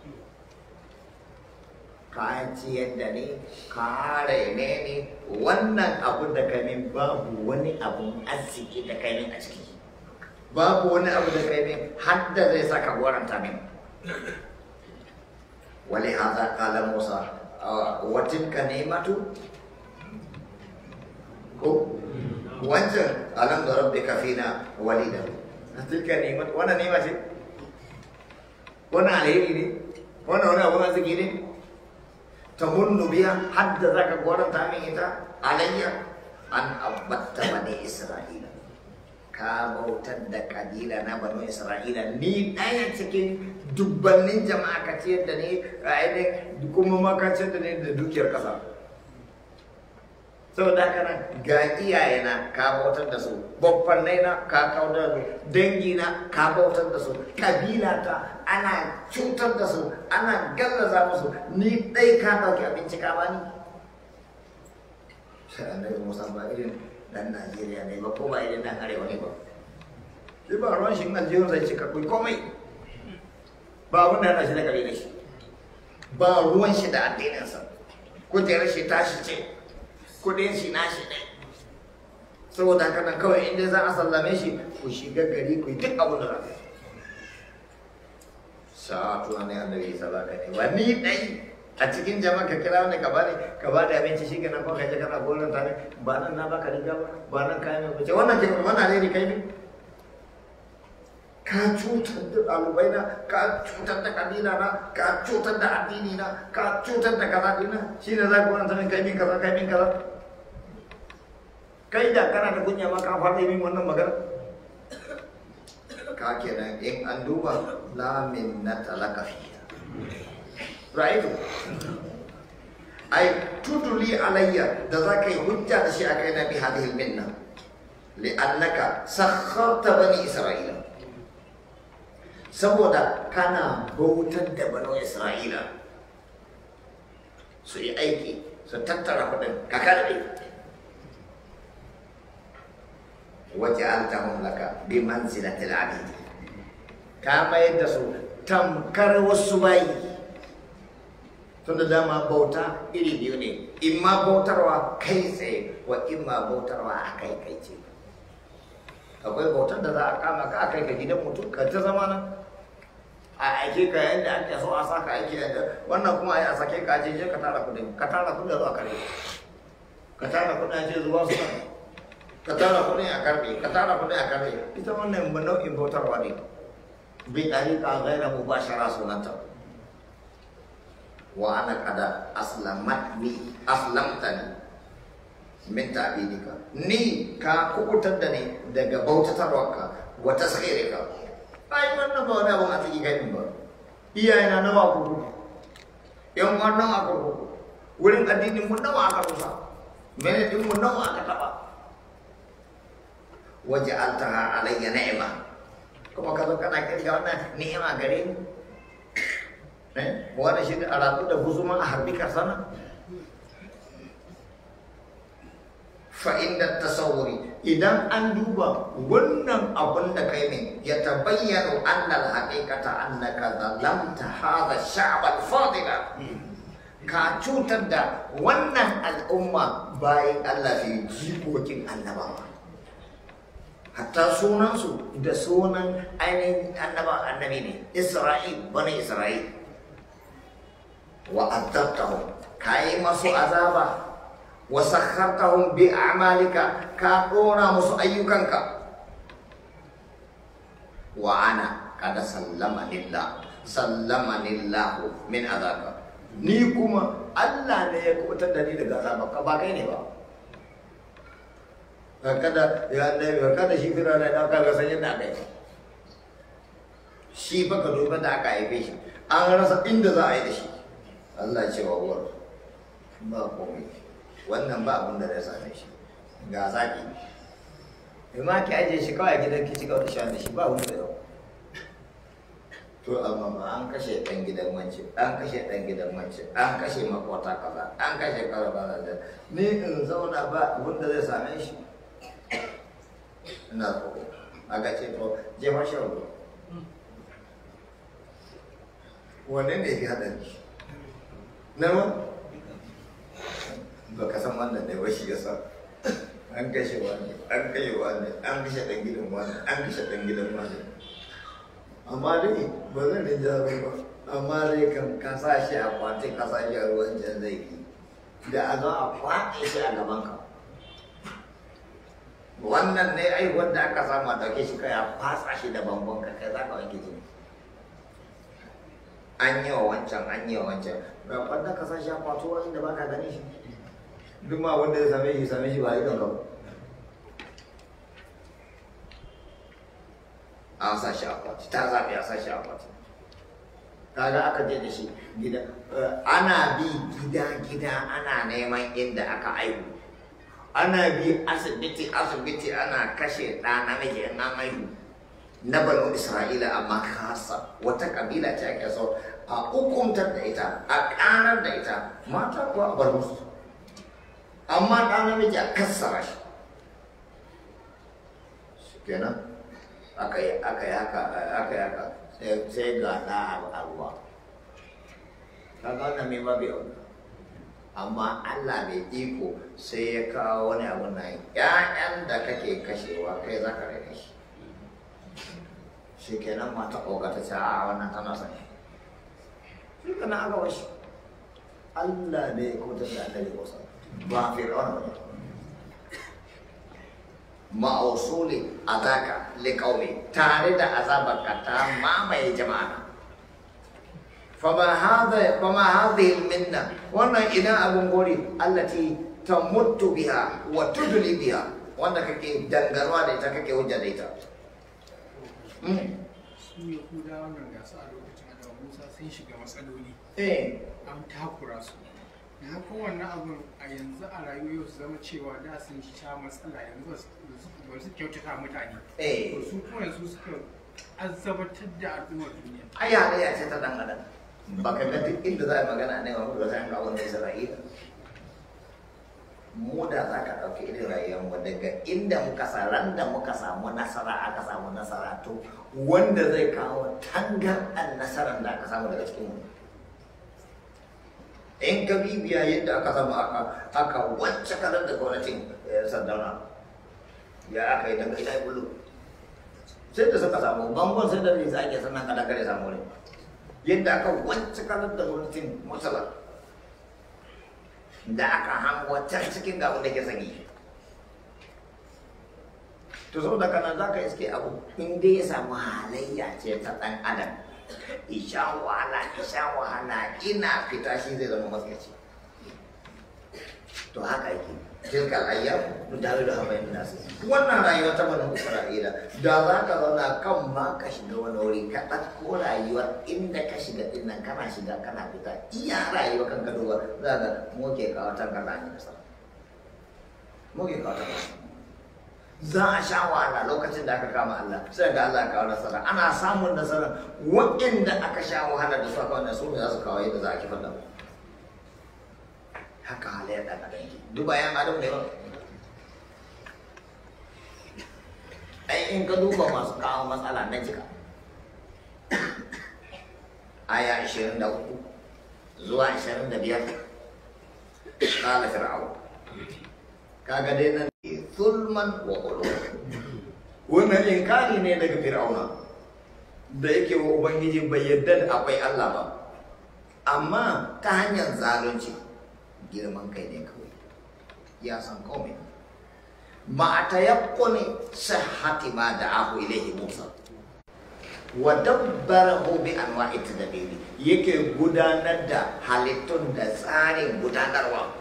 Speaker 1: Ka ciyar da ni, ka raine ni, wannan abun da kai min babu wani abun arziki da kai min a ciki, babu wani abu da kai min har da zai saka goranta min. Wali hadha qala Musa wa tilka ni'matu, ko wancan alam rabbika fina walida, tilka ni'matu, wannan ni'ma ce, wannan alheri ne, wannan wani abun arziki ne. Tamunnu biya, hadda zaka goranta min ita alayya an abatta bani Isra'ila, ka bautar da kabila na bani Isra'ila, ni ɗaya cikin dubbannin jama'a ka ciyar da ni ainihin, kuma ma ka ciyar da ni da dukiyar ƙasa. Saboda haka nan ga iyayena ka bautar da su, baffannai na ka kautar da su, dangi na ka bautar da su, kabila ta ana cutar da su, ana gallaza musu, ni ɗai ka ɗauki abinci ka bani. Sai annabi Musa ba irin ɗan Najeriya ne ba, ko ba irin ɗan Arewa ne ba. Shi ba ruwan shi Najeriya zai cika kuyi komai, ba wanda yana shi da kabilar shi, ba ruwan shi da addininsa, kujerar shi tashi ce, kudin shi nashi ne. Saboda haka nan kawai inda za a sallame shi, ku shiga gari ku yi duk abin da za ku yi. sa'atu ne annabi sallallahu alaihi wasallam wani dai a cikin jama'a ka kira wani ka bani ka bani abinci shi kenan ko kai je kana gonan ta ne ba nan na baka riga ba ba nan kai mai bace wannan ke wannan ne kai ne ka cutar da ɗalibai na ka cutar da kabila na ka cutar da addini na ka cutar da kaza dina shi ne za ka wannan sanin kai min kaza kai min kaza kai da kana da kunya ma ka faɗi min wannan magana ka kenan in an duba la minnata laka fiha right ai tuduli alayya da za ka yi hujja da shi a kai na bi hadhihi minna li'annaka sakharta bani isra'ila saboda kana bautar da bani isra'ila su yi aiki su tattara kudin ka karbe waja'altahum laka bi manzilatil abid ka mayar da su tamkar wasu bayi tunda dama bauta iri biyu ne imma bautarwa kai tsaye wa imma bautarwa a kai kai ce akwai bautar da za a kama ka a kai ka gidan mutum ka ta zama nan a aike ka yadda ake so a saka aiki yadda wannan kuma a sake ka je ka tara kudin ka tara kudin zuwa kare ka tara kudin ce zuwa su ka tara kudin a karbe ka tara kudin a karbe ita wannan nau'in bautarwa ne bi ɗariƙa gaira mubashara sunanta wa ana kada aslamatni aslamtani min ta'bidika ni ka kubutar da ni daga bautatarwarka wa tasghirika ai wannan ba wani abu a cikin gani ba iyaye na nawa kurkuku yan uwan nawa kurkuku wurin addinin mu nawa aka rusa mene din mu nawa aka taba waja'altaha alayya ni'ma kuma ka zo kana kirga wannan ni'ima gare ni eh wani shi a ratu da huzuma a harbi ka sana fa inda tasawuri idan an duba wannan abun da kai ne ya tabayyana annal haqiqata annaka zalamta hadha ash-sha'b al-fadila ka cutar da wannan al'umma bayan Allah fi jikokin annabawa hatta sunansu da sunan ainihin annaba annabi ne Isra'il bani Isra'il wa adabtahum kai masu azaba wa sakhartahum bi a'malika ka dora musu ayyukanka wa ana kada sallama lillah sallama lillah min azaba ni kuma Allah ne ya kubutar da ni daga azaba ka ba kai ne ba kada ya annabi kada shi fira da dauka ga sanin da kai shi fa ka duba da aka haife shi an rasa inda za a yi da shi Allah ce wa uwar ba komai wannan ba abin da zai same shi ga zaki ima ki ajiye shi kawai gidan ki cika da shan da shi ba wani da yau to amma ma an kashe dan gidan wance an kashe dan gidan wance an kashe makwata kaza an kashe kaza kaza da ni in zauna ba abin da zai same shi ina tsoro aka ce to je ma shan ruwa wanne ne ya haɗa nama ba ka san wannan da washi ya sa an kashe wani an kashe wani an kashe dan gidan wani an kashe dan gidan wani amma dai ba zan rinja ba amma dai kan ka sa shi a kwate ka sa shi a ruwan jan zai yi da a zo a kwaɗe shi a gaban ka wannan ne ai wanda aka samu a dauke shi kai a fasa shi da bambam ka kai za ka wanke jini an yi wa wancan an yi wa wancan ga kwanda ka sashi a kwato inda ba ka gani shi duk ma wanda ya same shi same shi ba yi don an sa shi a kwati ta zaɓi a sa shi a kwati kaga aka je da shi gida ana bi gida gida ana neman inda aka aihu ana bi asibiti asibiti ana kashe ɗa namiji in an aihu na banu Isra'ila amma kasa wata kabila ce ake so a hukuntar da ita a ƙarar da ita mata kuwa a bar musu amma ɗan namiji a kassara shi kenan aka yi aka yi haka aka yi haka sai ga ɗa a ruwa kaga wannan mai mabi yau amma Allah mai iko sai ya kawo wani abu na ƴaƴan da kake kashewa kai za ka rage shi shi kenan mata ƙoga ta ce a wannan tana sani shi kana aka washi Allah ne ya kutar da annabi Musa ba fir'auna ba ma'usuli azaka liqaumi tare da azabarka ta mamaye jama'a fama hadha fama hadhihi minna wannan idan abun gori allati tamuttu biha wa tudli biha wanda kake dangarwa da ita kake hujja da ita
Speaker 2: su yahuda wannan gasu a lokacin da Musa sun shiga matsaloli
Speaker 1: eh
Speaker 2: an takura su na kowanne abin a yanzu a rayuwa su zama cewa da sun sha matsala yanzu ba su kyautata mutane
Speaker 1: eh
Speaker 2: su kuma yanzu suka azabatar da al'ummar duniya
Speaker 1: ai halayya ce ta dan adam baka ga duk inda za a magana ne wa da zan ga wannan Isra'ila mu da za ka ɗauki irin rayuwar mu daga inda muka saran da muka samu nasara aka samu nasara to wanda zai kawo tangarɗan nasarar da aka samu daga cikin mu in ka bibiya yadda aka samu aka aka wacce kalar da gwamnatin Sardauna ya aka yi daga ina bulu sai da suka samu bangon sai da zai ake sannan kada kare samu ne yadda aka wacce kalar da gwamnatin Musala da aka hango can cikin ga wanda ke sanyi to saboda kana za ka iske abu in dai ya samu halayya ce ta ɗan adam isha wahala isha wahala ina fita shi zai zama matsayaci to haka yake tilkal ayyam nudawilu da habayin nasu wannan rayuwa ta bani Isra'ila da za ka zauna kan ma ka shiga wani wuri ka ɗauko rayuwar inda ka shiga din nan kana shiga kana fita iya rayuwa kan ka duba za ka moke kawo tan kaza ne nasa moke kawo tan kaza za a sha wahala lokacin da aka kama Allah sai ga Allah kawo nasara ana samun nasara waɗanda aka sha wahala da su aka wannan su ne za su kawo yadda za a kifar da mu haka halayyar ɗan adam yake duk bayan adam ne ba ai in ka duba masu kawo matsala na jika aya ashirin da uku zuwa ashirin da biyar kala fir'aun kaga dai nan zulman wa ulwa wannan inkari ne daga fir'auna da yake wa ubangiji bai yarda da akwai Allah ba amma ta hanyar zalunci girman kai ne kawai ya san komai ma ta yakkuni sahhati ma da'ahu ilayhi Musa wa dabbarahu bi anwa'i tadbiri yake gudanar da halittun da tsarin gudanarwa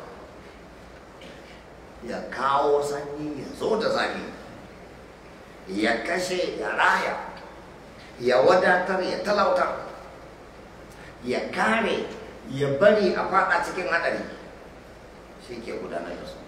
Speaker 1: ya kawo sanyi ya zo da zafi ya kashe ya raya ya wadatar ya talautar ya kare ya bari a fada cikin hadari shi ke gudanar da su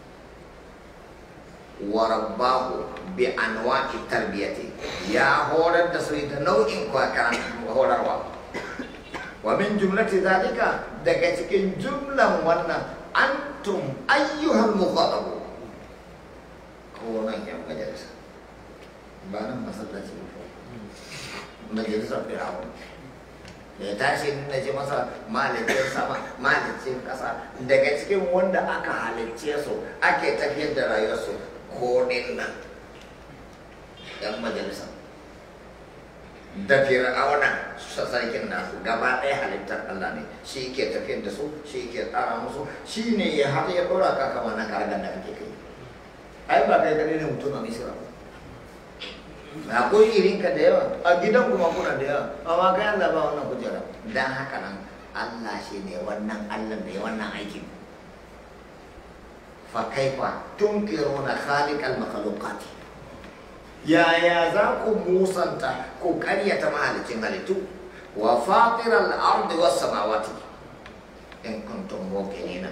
Speaker 1: wa rabbahu bi anwa'i tarbiyati ya horar da su da nau'in kwakaran horarwa wa min jumlati zalika daga cikin jumlan wannan antum ayyuhal mukhatabu ko nan yan majalisa ba nan masallaci majalisa fir'aun da ya tashi na ji masa malicin sama malicin ƙasa daga cikin wanda aka halicce su ake tafiyar da rayuwarsu ko nan yan majalisa da fir'auna sarkin nasu gaba ɗaya halittar Allah ne shi ke tafiyar da su shi ke tsara musu shi ne ya haɗa ya ɗora ka kama na kargan da kake kai ai ba kai kaɗai ne mutum a misira ba akwai irinka da yawa a gidan kuma kuna da yawa amma kai Allah ba wannan kujera dan haka nan Allah shi ne wannan Allah da ya wannan aikin fa kaifa tunkiruna khaliqal makhluqati yaya za ku musanta ku karyata mahalicin halittu wa fatiral ardi was samawati in kuntum muqinina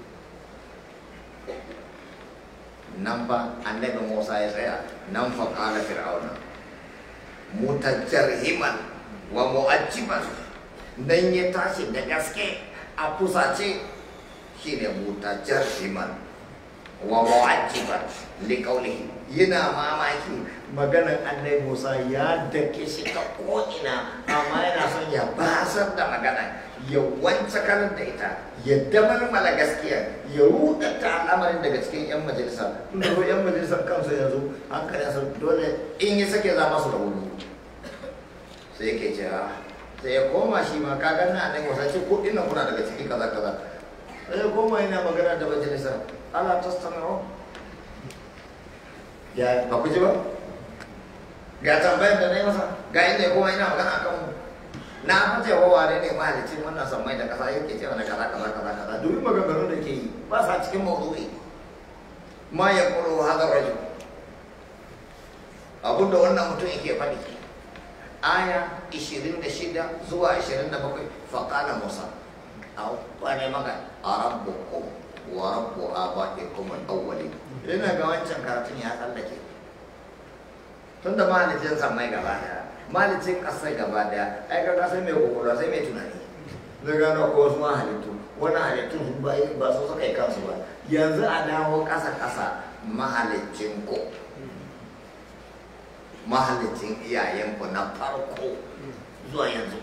Speaker 1: nan ba annabi Musa ya tsaya nan fa qala fir'auna mutajarhiman wa mu'ajjiban dan ya tashi da gaske a fusace shine mutajarhiman wa mu'ajjiban li qawlihi yana mamaki maganar annabi Musa ya dake shi ta ko'ina amma yana son ya basar da magana ya wance karar da ita ya damalmala gaskiya ya rudanta al'amarin daga cikin 'yan majalisa tunda ko 'yan majalisar kansu yanzu hankalinsa dole in yi sake za masu da wuri sai yake cewa sai ya koma shi ma ka ganna nan wasa ce ko ina kuna daga ciki kaza kaza sai ya koma yana magana da majalisa ala tastami'u ya ba ku ji ba ga tambayar da na yi masa ga inda ya koma ina magana akan mu na fice wa wane ne mahalicin wannan sammai da kasa yake cewa na kaza kaza kaza kaza domin maganganun da ke yi ba sa cikin mawdu'i ma ya kuro hadar rajul abinda wannan mutum yake faɗi aya ishirin da shida zuwa ishirin da bakwai faƙala musa a wane maka a rabbukum wa rabbu abaikum al-awwalin ina ga wancan karatun ya tsallake tun da mahalicin sammai gaba daya mahalicin ƙasai gaba daya ai kaga sai mai kokoro sai mai tunani zai gano ko wasu mahalittu wani halittun su ba su suka yi kansu ba yanzu a dawo ƙasa ƙasa mahalicin ku mahalicin iyayenku na farko zuwa yanzu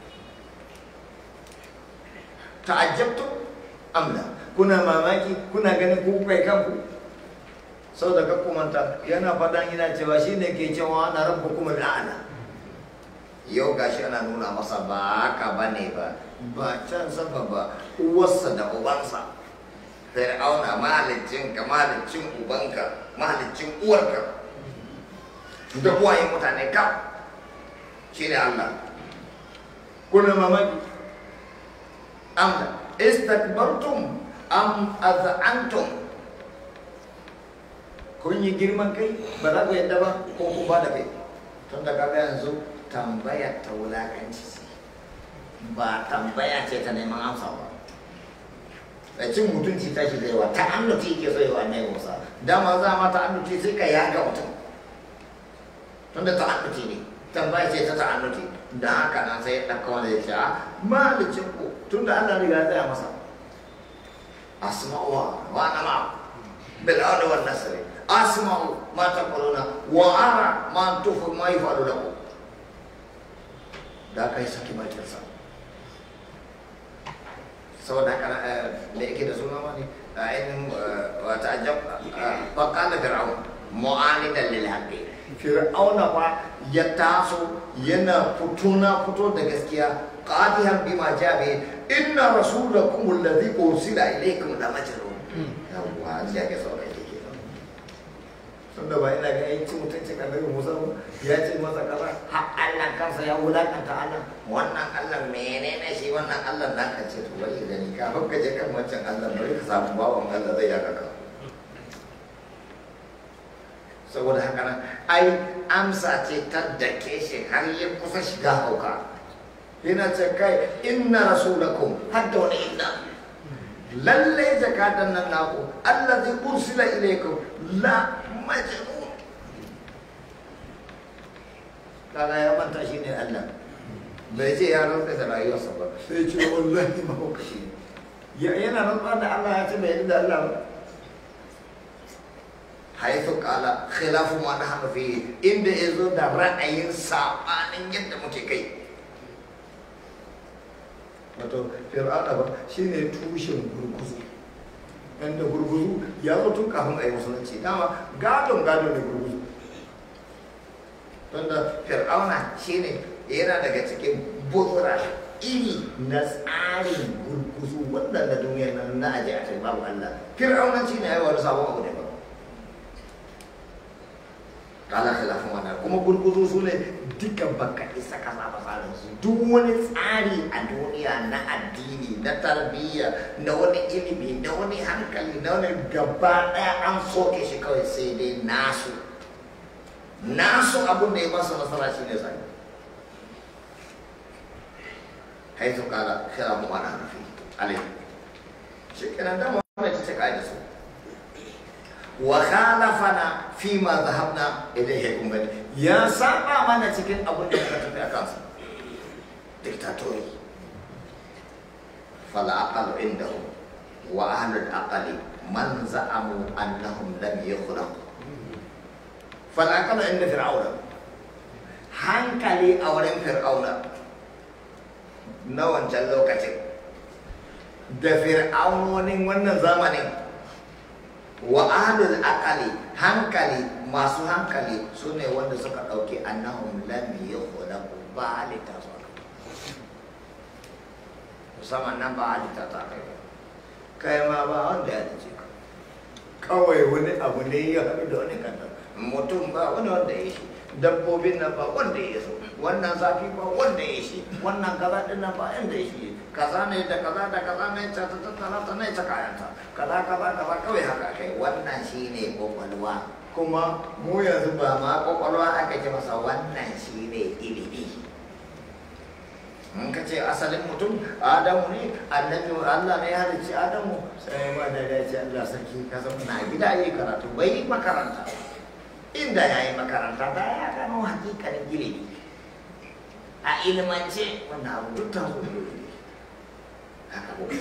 Speaker 1: ta'ajjabtu amla kuna mamaki kuna ganin ku kai kanku sau da kakkumanta yana faɗan yana cewa shi ne ke cewa ana rabu kuma la'ana yau gashi ana nuna masa ba haka ba ne ba ba can saba ba uwarsa da ubansa fir'auna mahalicin ka mahalicin ubanka mahalicin uwarka da uwayen mutane ka shi ne Allah kuna mamaki amla istakbartum am az'antum kun yi girman kai ba za ku yadda ba ko ku ba da kai tun da kaga yanzu tambaya ta wulakanci ba tambaya ce ta neman amsa ba da cin mutunci ta shi zai wa ta annuti ke zai wa nai musa dama za ma ta annuti sai ka yaga mutum tun da ta annuti ne tambaya ce ta ta annuti da haka nan sai ya ɗauka wanda ya ce a malicin ku tun da Allah riga ya tsaya masa asma'uwa wa nama bil'aula wan nasri asma'u ma taquluna wa ara ma tufu ma yafalu lahu da kai saki bakin sa saboda kana da yake da suna wani ainihin wa ta'ajjab fa qala fir'aun mu'anidan lil haqqi fir'auna fa ya taso yana fito na fito da gaskiya qadihan bima jabe inna rasulakum alladhi ursila ilaykum la majnun yawa ya ke sauka tunda ba ina ga yanci mutunci kan daga musa ya ce masa kaza har Allah kansa ya wulakanta Allah wannan Allah menene shi wannan Allah da ka ce to bari gani ka bakka je kan wancan Allah bari ka samu bawan Allah zai yaka ka saboda haka nan ai amsa ce ta dake shi har ya kusa shiga hauka yana ce kai inna rasulakum hadda wani inna lalle zakatan nan naku allazi ursila ilaykum la majnun kaga ya manta shi ne Allah bai ce ya rantsa da rayuwarsa ba sai ce wallahi mahaukaci ya yana rantsa da Allah ya ce bai da Allah ba haithu qala khilafu ma nahnu fi inda yazo da ra'ayin sabanin yadda muke kai wato fir'auna ba shine tushen gurguzu yanda gurguzu ya zo tun kafin a yi musulunci dama gadon gadon da gurguzu tunda fir'auna shine yana daga cikin buzura iri na tsarin gurguzu wanda na duniya nan na aje a kai babu Allah fir'auna shine ya yi wani sabon abu ne ba kala khilafin wannan kuma gurguzu su ne duka baka isa ka saba tsarin su duk wani tsari a duniya na addini na tarbiyya na wani ilimi na wani hankali na wani gaba daya an soke shi kawai sai dai nasu nasu abun da ya masa nasara shi ne tsari haitu kala khilafin wannan fi alai shi kenan dama mai ta ce ka da su wa khalafana fi ma dhahabna ilayhi kumbani ya saba mana cikin abin da muka tafi akan sa diktatori fala aqal indahu wa ahlul aqali man za'amu annahum lam yukhlaqu fala aqal inda fir'auna hankali a wurin fir'auna na wancan lokacin da fir'aunonin wannan zamanin wa ahlul aqali hankali masu hankali sune wanda suka dauki annahum lam yukhlaqu ba halitta su saman nan ba halitta ta kai kai ma ba wanda ya dace ka kawai wani abu ne ya haɗu da wani kanta mutum ba wani wanda ya shi dabbobin nan ba wanda ya so wannan zafi ba wanda ya shi wannan kaza din nan ba inda ya shi kaza ne da kaza da kaza ne ta ta tattara ta ne ta kayanta kaza kaza kaza kawai haka kai wannan shi ne kwakwalwa kuma mu yanzu ba ma kwakwalwa aka ce masa wannan shi ne ilimi in ka ce asalin mutum adamu ne annabi Allah ne ya halicci adamu sai ma da ya ce Allah sarki ka zama na gida yi karatu bai yi makaranta inda ya yi makaranta da ya gano hakikanin ilimi a ilimance wannan abu duk ta zo haka ko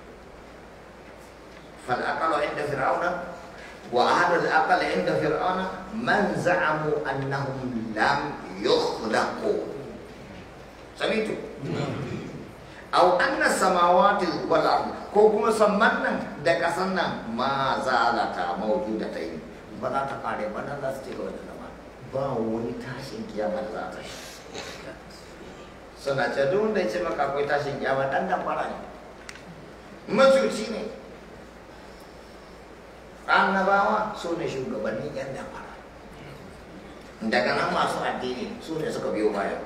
Speaker 1: fal aqalu inda fir'auna wa ahadu al aqal inda fir'auna man za'amu annahum lam yukhlaqu samitu au anna samawati wal ard ko kuma samman nan da kasan nan ma zalata mawjudatayn ba za ta kare ba nan za su ce ga wannan zama ba wani tashin kiyama da za ta shi suna ce duk wanda ya ce maka akwai tashin kiyama dan dan fara ne macuci ne annabawa su ne shugabannin yan dan fara daga nan masu addini su ne suka biyo baya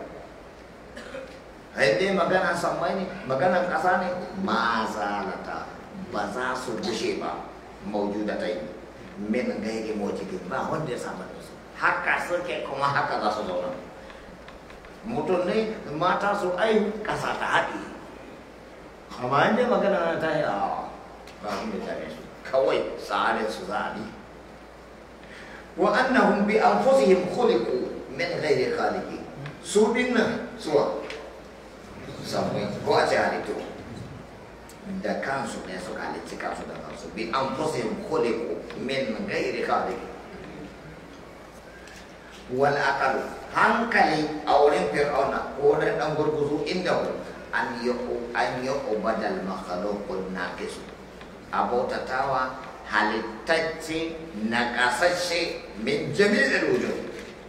Speaker 1: dai magana sammai ne maganan ƙasa ne ma zalata ba za su gushe ba maujudatai min gairi mojibin ba wanda ya samu da su haka suke kuma haka za su zauna mutum ne mata su aihu ƙasa ta haɗe amma inda magana na ta yi a ba wanda ta su kawai tsarin su zaɓi wa annahum bi anfusihim khuliqu min ghairi khaliqi su dinnan suwa samuwa ko a ce halittu da kansu ne suka halitti kansu da kansu bi an fusa yin koliku min gairi kawai wal aqalu hankali a wurin fir'auna ko da dan gurguzu inda an yi an yi ubadal makhluqun naqis abotatawa halittacce na kasashe min jami'il wujud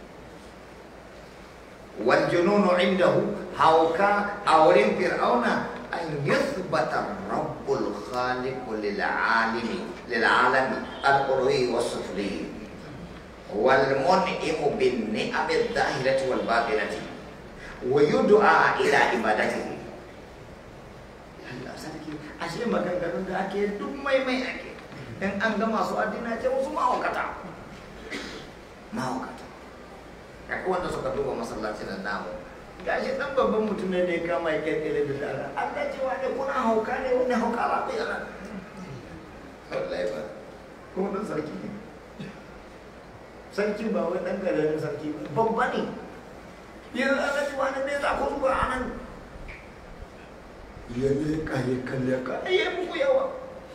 Speaker 1: wal jununu indahu hauka a wurin fir'auna an yuthbata rabbul khaliq lil alimi lil alami al ulwi was sufli wal mun'imu bin ni'ami adh-dhahirati wal batinati wa yud'a ila ibadatihi Allah sarki ashe maganganun da ake duk mai mai ake in an ga masu addina ce musu mahaukata mahaukata kaga wanda suka duba masallacin nan namu gashi dan babban mutum ne da ya kama ya kirkire da dara Allah ce wa ne kuna hauka ne wani hauka ba ku yana wallahi ba ko dan sarki ne sarki ba wai dan karamin sarki babba ne yanzu Allah ce wa ne za ku zuba anan yalle ka ya kalle ka ai muku yawa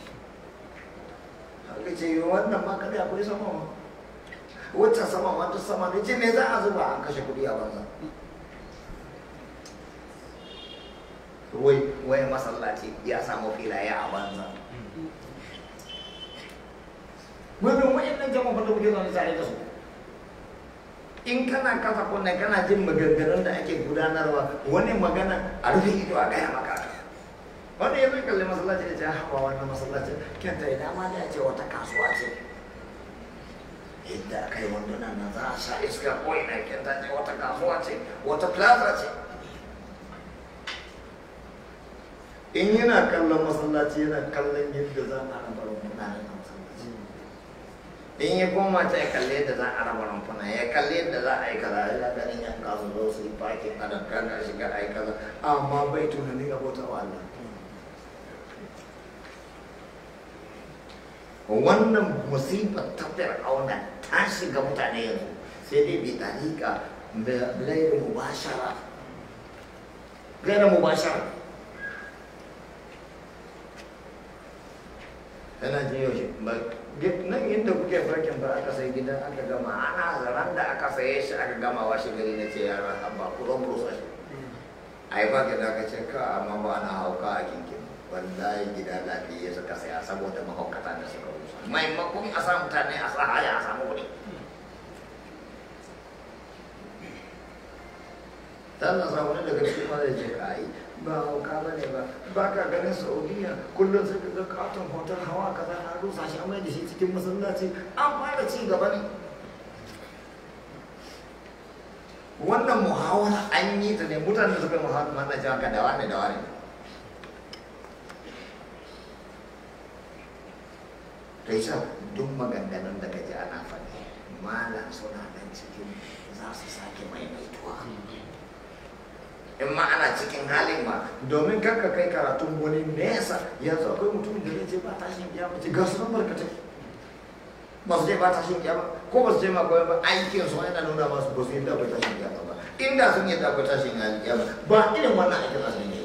Speaker 1: haka ce wannan ma kada akwai sama ma wacce sama wata sama ne ce me za a zuba an kashe kudi a banza wai wai masallaci ya samu filaye a banza wannan wayannan jama'a da kuke zaune tare da su in kana kasa kunne kana jin maganganun da ake gudanarwa wani magana a rufe ido a gaya maka wanda ya zai kalli masallaci da ce haɓa wannan masallacin kyanta ya dama da ya ce wata kasuwa ce inda aka yi wanduna na za a sha iska ko ina kyanta ce wata kasuwa ce wata plaza ce in yana kallon masallaci yana kallon yadda za a raba rumfuna a masallaci in ya koma ta ya kalli yadda za a raba rumfuna ya kalli yadda za a yi kaza ya ganin yan kasu zo su yi fakin a dankar da shiga a yi kaza amma bai tunanin abota wa Allah wannan musibar ta fir'auna ta shiga mutane yanzu sai dai bi tarika gairu mubashara gairu mubashara yana jin yaushe nan inda kuke farkin ba aka sai gidan aka gama ana zaran da aka saye shi aka gama washe gari na ce yara ba ku zan rusa shi a yi ba da aka ce ka amma ba na hauka a kinkin wallahi gida lafiya suka saya saboda mahaukata da suka rusa maimakon a sa mutane a sa haya a samu kuɗi ta na sa wani daga cikin ma zai ce ka yi ba hauka ba ne ba ba ka ganin saudiya kullum sai ka ga katon hoton hawa kaza na rusa shi amma da shi cikin masallaci an fara ci gaba ne wannan muhawara an yi ta ne mutane suka muhawara mana cewa ka dawa ne dawa ne to yasa duk maganganun da kaji ana faɗi malam suna nan cikin za su sake maimaituwa in ma ana cikin halin ma domin kanka kai karatun wani nesa yanzu akwai mutumin da zai ce ba tashin kiyama ce ga su nan barkatai ba su je ba tashin kiyama ko ba su je ma kawai ba aikin su yana nuna masu ba su yi da akwai tashin kiyama ba inda sun yi da akwai tashin kiyama ba irin wannan aikin za su yi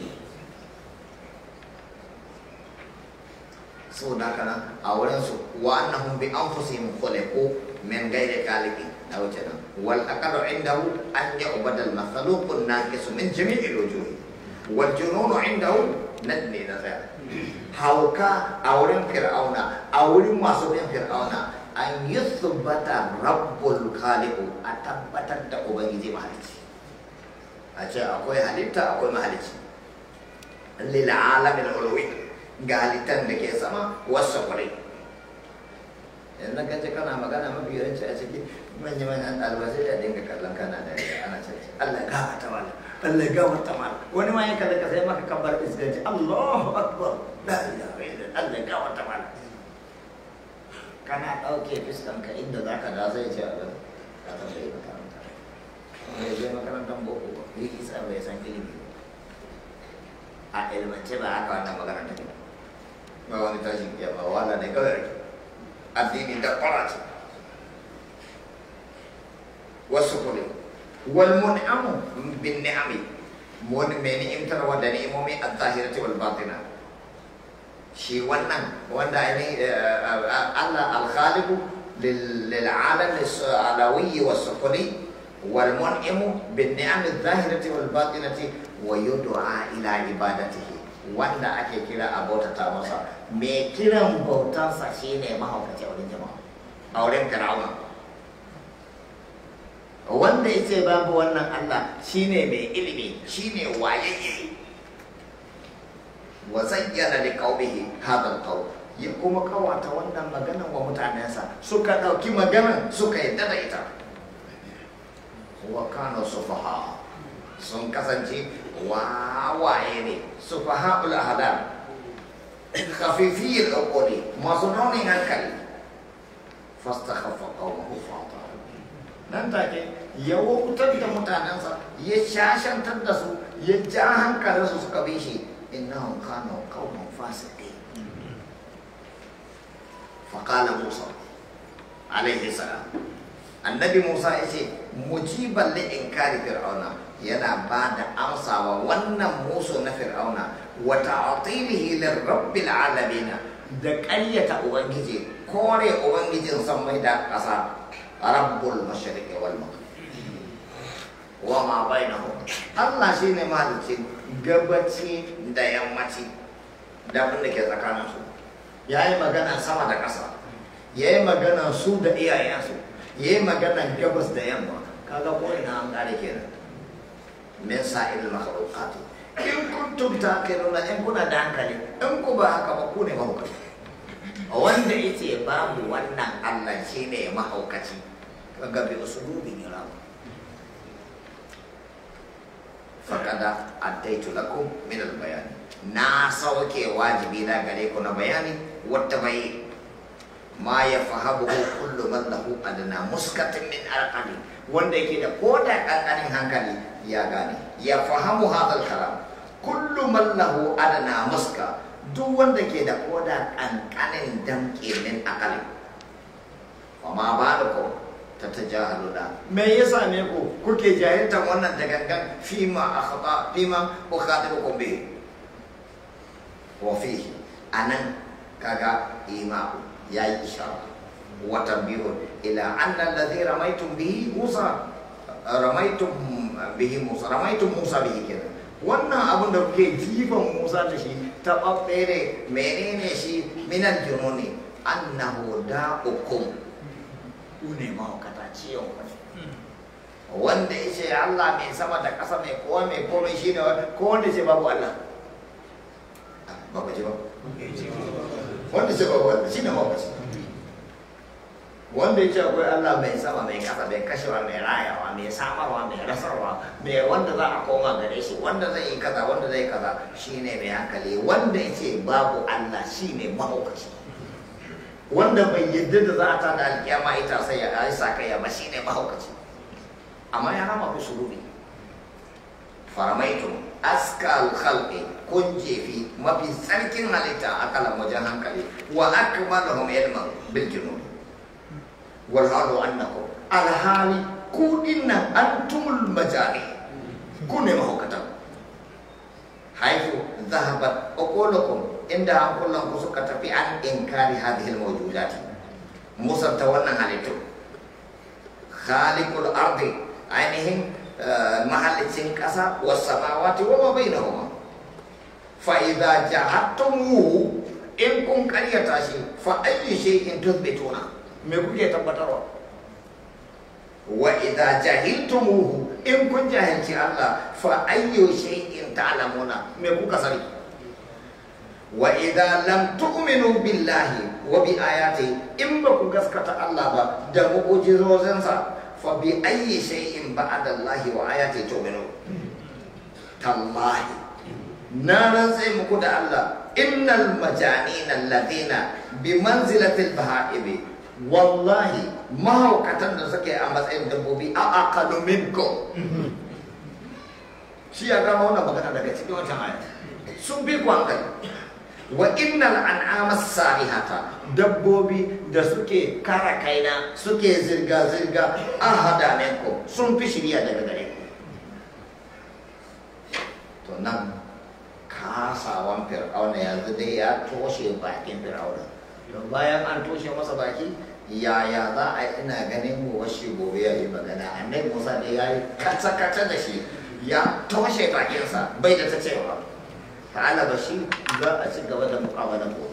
Speaker 1: saboda haka nan a wurin su wa annahum bi anfusihim khuliqu min ghairi khaliqin aw jana wal aqalu indahu an yu'bada al makhluq an naqis min jami' al wujuh wal junun indahu nadni nazar hauka a wurin fir'auna a wurin masu bin fir'auna an yuthbata rabbul khaliq a tabbatar da ubangiji mahalicci a ce akwai halitta akwai mahalicci lil alamin ulwi ga halittar da ke sama wasu kwarai yanzu kan ce kana magana mafi yawanci a ciki manya-manyan albasai da dinga kallon kana da ana canci Allah gawa ta mala Allah gawa ta mala wani ma ya kalla ka sai maka kabbar iskanci Allahu akbar la ilaha illallah Allah gawa ta mala kana dauke fiskanka inda zaka da sai ce Allah ka tambaye makaranta ne je makarantar boko ba yi isa bai san ilimi a ilmance ba haka wannan magana take ba wani tashin kiyama wala ne kawai addini da kwara ce wasu kuli wal mun'amu bin ni'ami mun mai ni'imtarwa da ni'imomi al-zahirati wal batina shi wannan wanda ne Allah al-khaliqu lil alam al-alawi was-sukuni wal mun'imu bin ni'am al-zahirati wal batinati wa yud'a ila ibadatihi wanda ake kira a bautata masa mai kiran bautansa shine mahaukaci a wurin jama'a a wurin fir'auna wanda yace babu wannan Allah shine mai ilimi shine wayayye wa zayyana li qaumihi hadha al-qawl ya kuma kawata wannan maganan wa mutanensa suka dauki maganan suka yadda da ita wa kana sufaha sun kasance wawaye ne sufaha'ul ahlam khafifiyul uquli masu raunin hankali fastakhaffa qawmuhu fa'ata nan take ya wutar da mutanensa ya shashantar da su ya ja hankalinsu suka bi shi innahum kanu qawman fasiqin faqala Musa alaihi salam annabi Musa yace mujiban li inkari fir'auna yana ba da amsa wa wannan musu na fir'auna wa ta'tilihi lirabbil alamin da ƙaryata ubangiji kore ubangijin san mai da ƙasa rabbul mashriqi wal maghrib wa ma bainahum Allah shine mahalicin gabaci da yammaci da abin da ke tsakanin su yayi magana sama da ƙasa yayi magana su da iyayensu yayi magana gabas da yamma kaga ko ina an kare kenan min sa'il makhluqat in kuntum taqiluna in kuna da hankali in ku ba haka ba ku ne mahaukaci wanda yace babu wannan Allah shine mahaukaci kaga bi usulubin yara fakada addaitu lakum min al-bayan na sauke wajibi na gare ku na bayani wata bai ma ya fahamu kullu man lahu adna muskatin min alqali wanda yake da koda kankanin hankali ya gane ya fahamu hadal kalam kullu man lahu adna muska duk wanda ke da koda kankanin damke min akali amma ba da ko ta tajahaluna me yasa ne ku kuke jahiltan wannan da gangan fima akhata fima ukhatibukum bi wa fihi anan kaga imam yayi ishara wa tanbihun ila anna alladhi ramaytum bihi Musa ramaytum bihi Musa ramaytum Musa bihi kenan wannan abin da kuke jifan Musa da shi ta babbere menene shi minal jununi annahu da'ukum une ma kata ciyon ku wanda ya ce Allah mai sama da ƙasa mai kowa mai komai shi ne, ko wanda ya ce babu Allah ba ba ce ba wanda ya ce babu Allah shi ne mawakaci. Wanda ya ce akwai Allah mai sama mai ƙasa mai kashewa mai rayawa mai samarwa mai rasarwa mai wanda za a koma gare shi, wanda zai yi kaza wanda zai kaza shi ne mai hankali. Wanda ya ce babu Allah shi ne mahaukaci. Wanda bai yadda da za a tada alkiyama ita sai ya yi sakaya ba shi ne mahaukaci. Amma ya rama ku surubi faramaitu askal khalqi, kun jefi mafi tsarkin halitta akalan wajen hankali, wa akmalahum ilman bil junun wal halu annakum alhali ku dinnan antumul majani, ku ne mahaukatan. Haifu zahabat uqulukum, inda hankulan ku suka tafi an inkari hadhihi almawjudati, musanta wannan halittu. Khaliqul ardi, ainihin mahalicin ƙasa, was samawati wa ma bainahuma. Fa idza ja'atumuhu, in kun karyata shi, fa ayyu shay'in tuthbituna, me kuke tabbatarwa? Wa idza jahiltumuhu, in kun jahilci Allah, fa ayyu shay'in ta'lamuna, me kuka sani? Wa idza lam tu'minu billahi wa bi ayati, in ba ku gaskata Allah ba da mu'jizozinsa, fa bi ayyi shay'in ba'da Allah wa ayati tu'minu. Tallahi, na rantse muku da Allah, innal majanina alladhina bi manzilatil bahaibi, wallahi mahaukatan da suke a matsayin dabbobi a aqalu minkum. Shi ya gama wannan magana daga cikin wancan ayat, sun bi ku hankali. Wa innal an'ama sarihata, dabbobi da suke kara kaina suke zirga zirga ahada minkum, sun fi shiriya daga gare ku. To nan kasawan fir'auna yanzu dai ya toshe bakin fir'auna. Don bayan an toshe masa baki, yaya za a ina ganin mu washe gobe ya yi magana. Annabi Musa da ya yi kata-kata da shi, ya toshe bakinsa bai da ta cewa. Ta'ala ba shi za a ci gaba da muƙawalan gobe.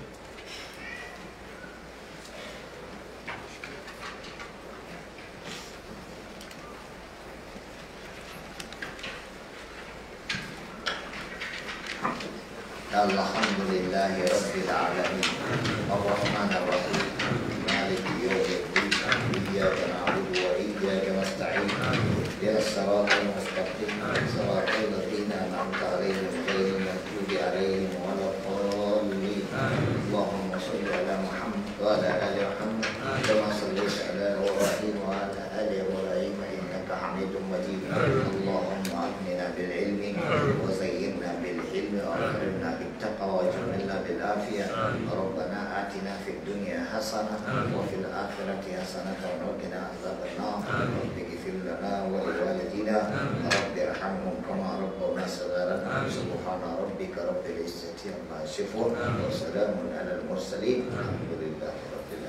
Speaker 1: Alhamdulillahi Rabbil Alamin, Ar-Rahmanir Rahim, Maliki Yawmiddin, Iyyaka na'budu wa iyyaka nasta'in, ihdinas siratal mustaqim, siratal ladzina an'amta 'alaihim ghairil maghdubi 'alaihim waladdallin. Allahumma shalli 'ala Muhammad wa 'ala ali Muhammad kama shallaita 'ala Ibrahim wa 'ala ali Ibrahim innaka Hamidum Majid. Allahumma aghnina bil 'ilmi wa zayyinna bil hilmi wa akrimna bit taqwa waj'alna bil afiyah. Rabbana atina fid dunya hasanah wa fil akhirati hasanah wa qina adzaban nar. Rabbi ighfir lana wa li walidina rabbi irhamhum kama rabbawna saghira. Subhana rabbika rabbil izzati amma yasifun wa salamun alal mursalin. Alhamdulillahi rabbil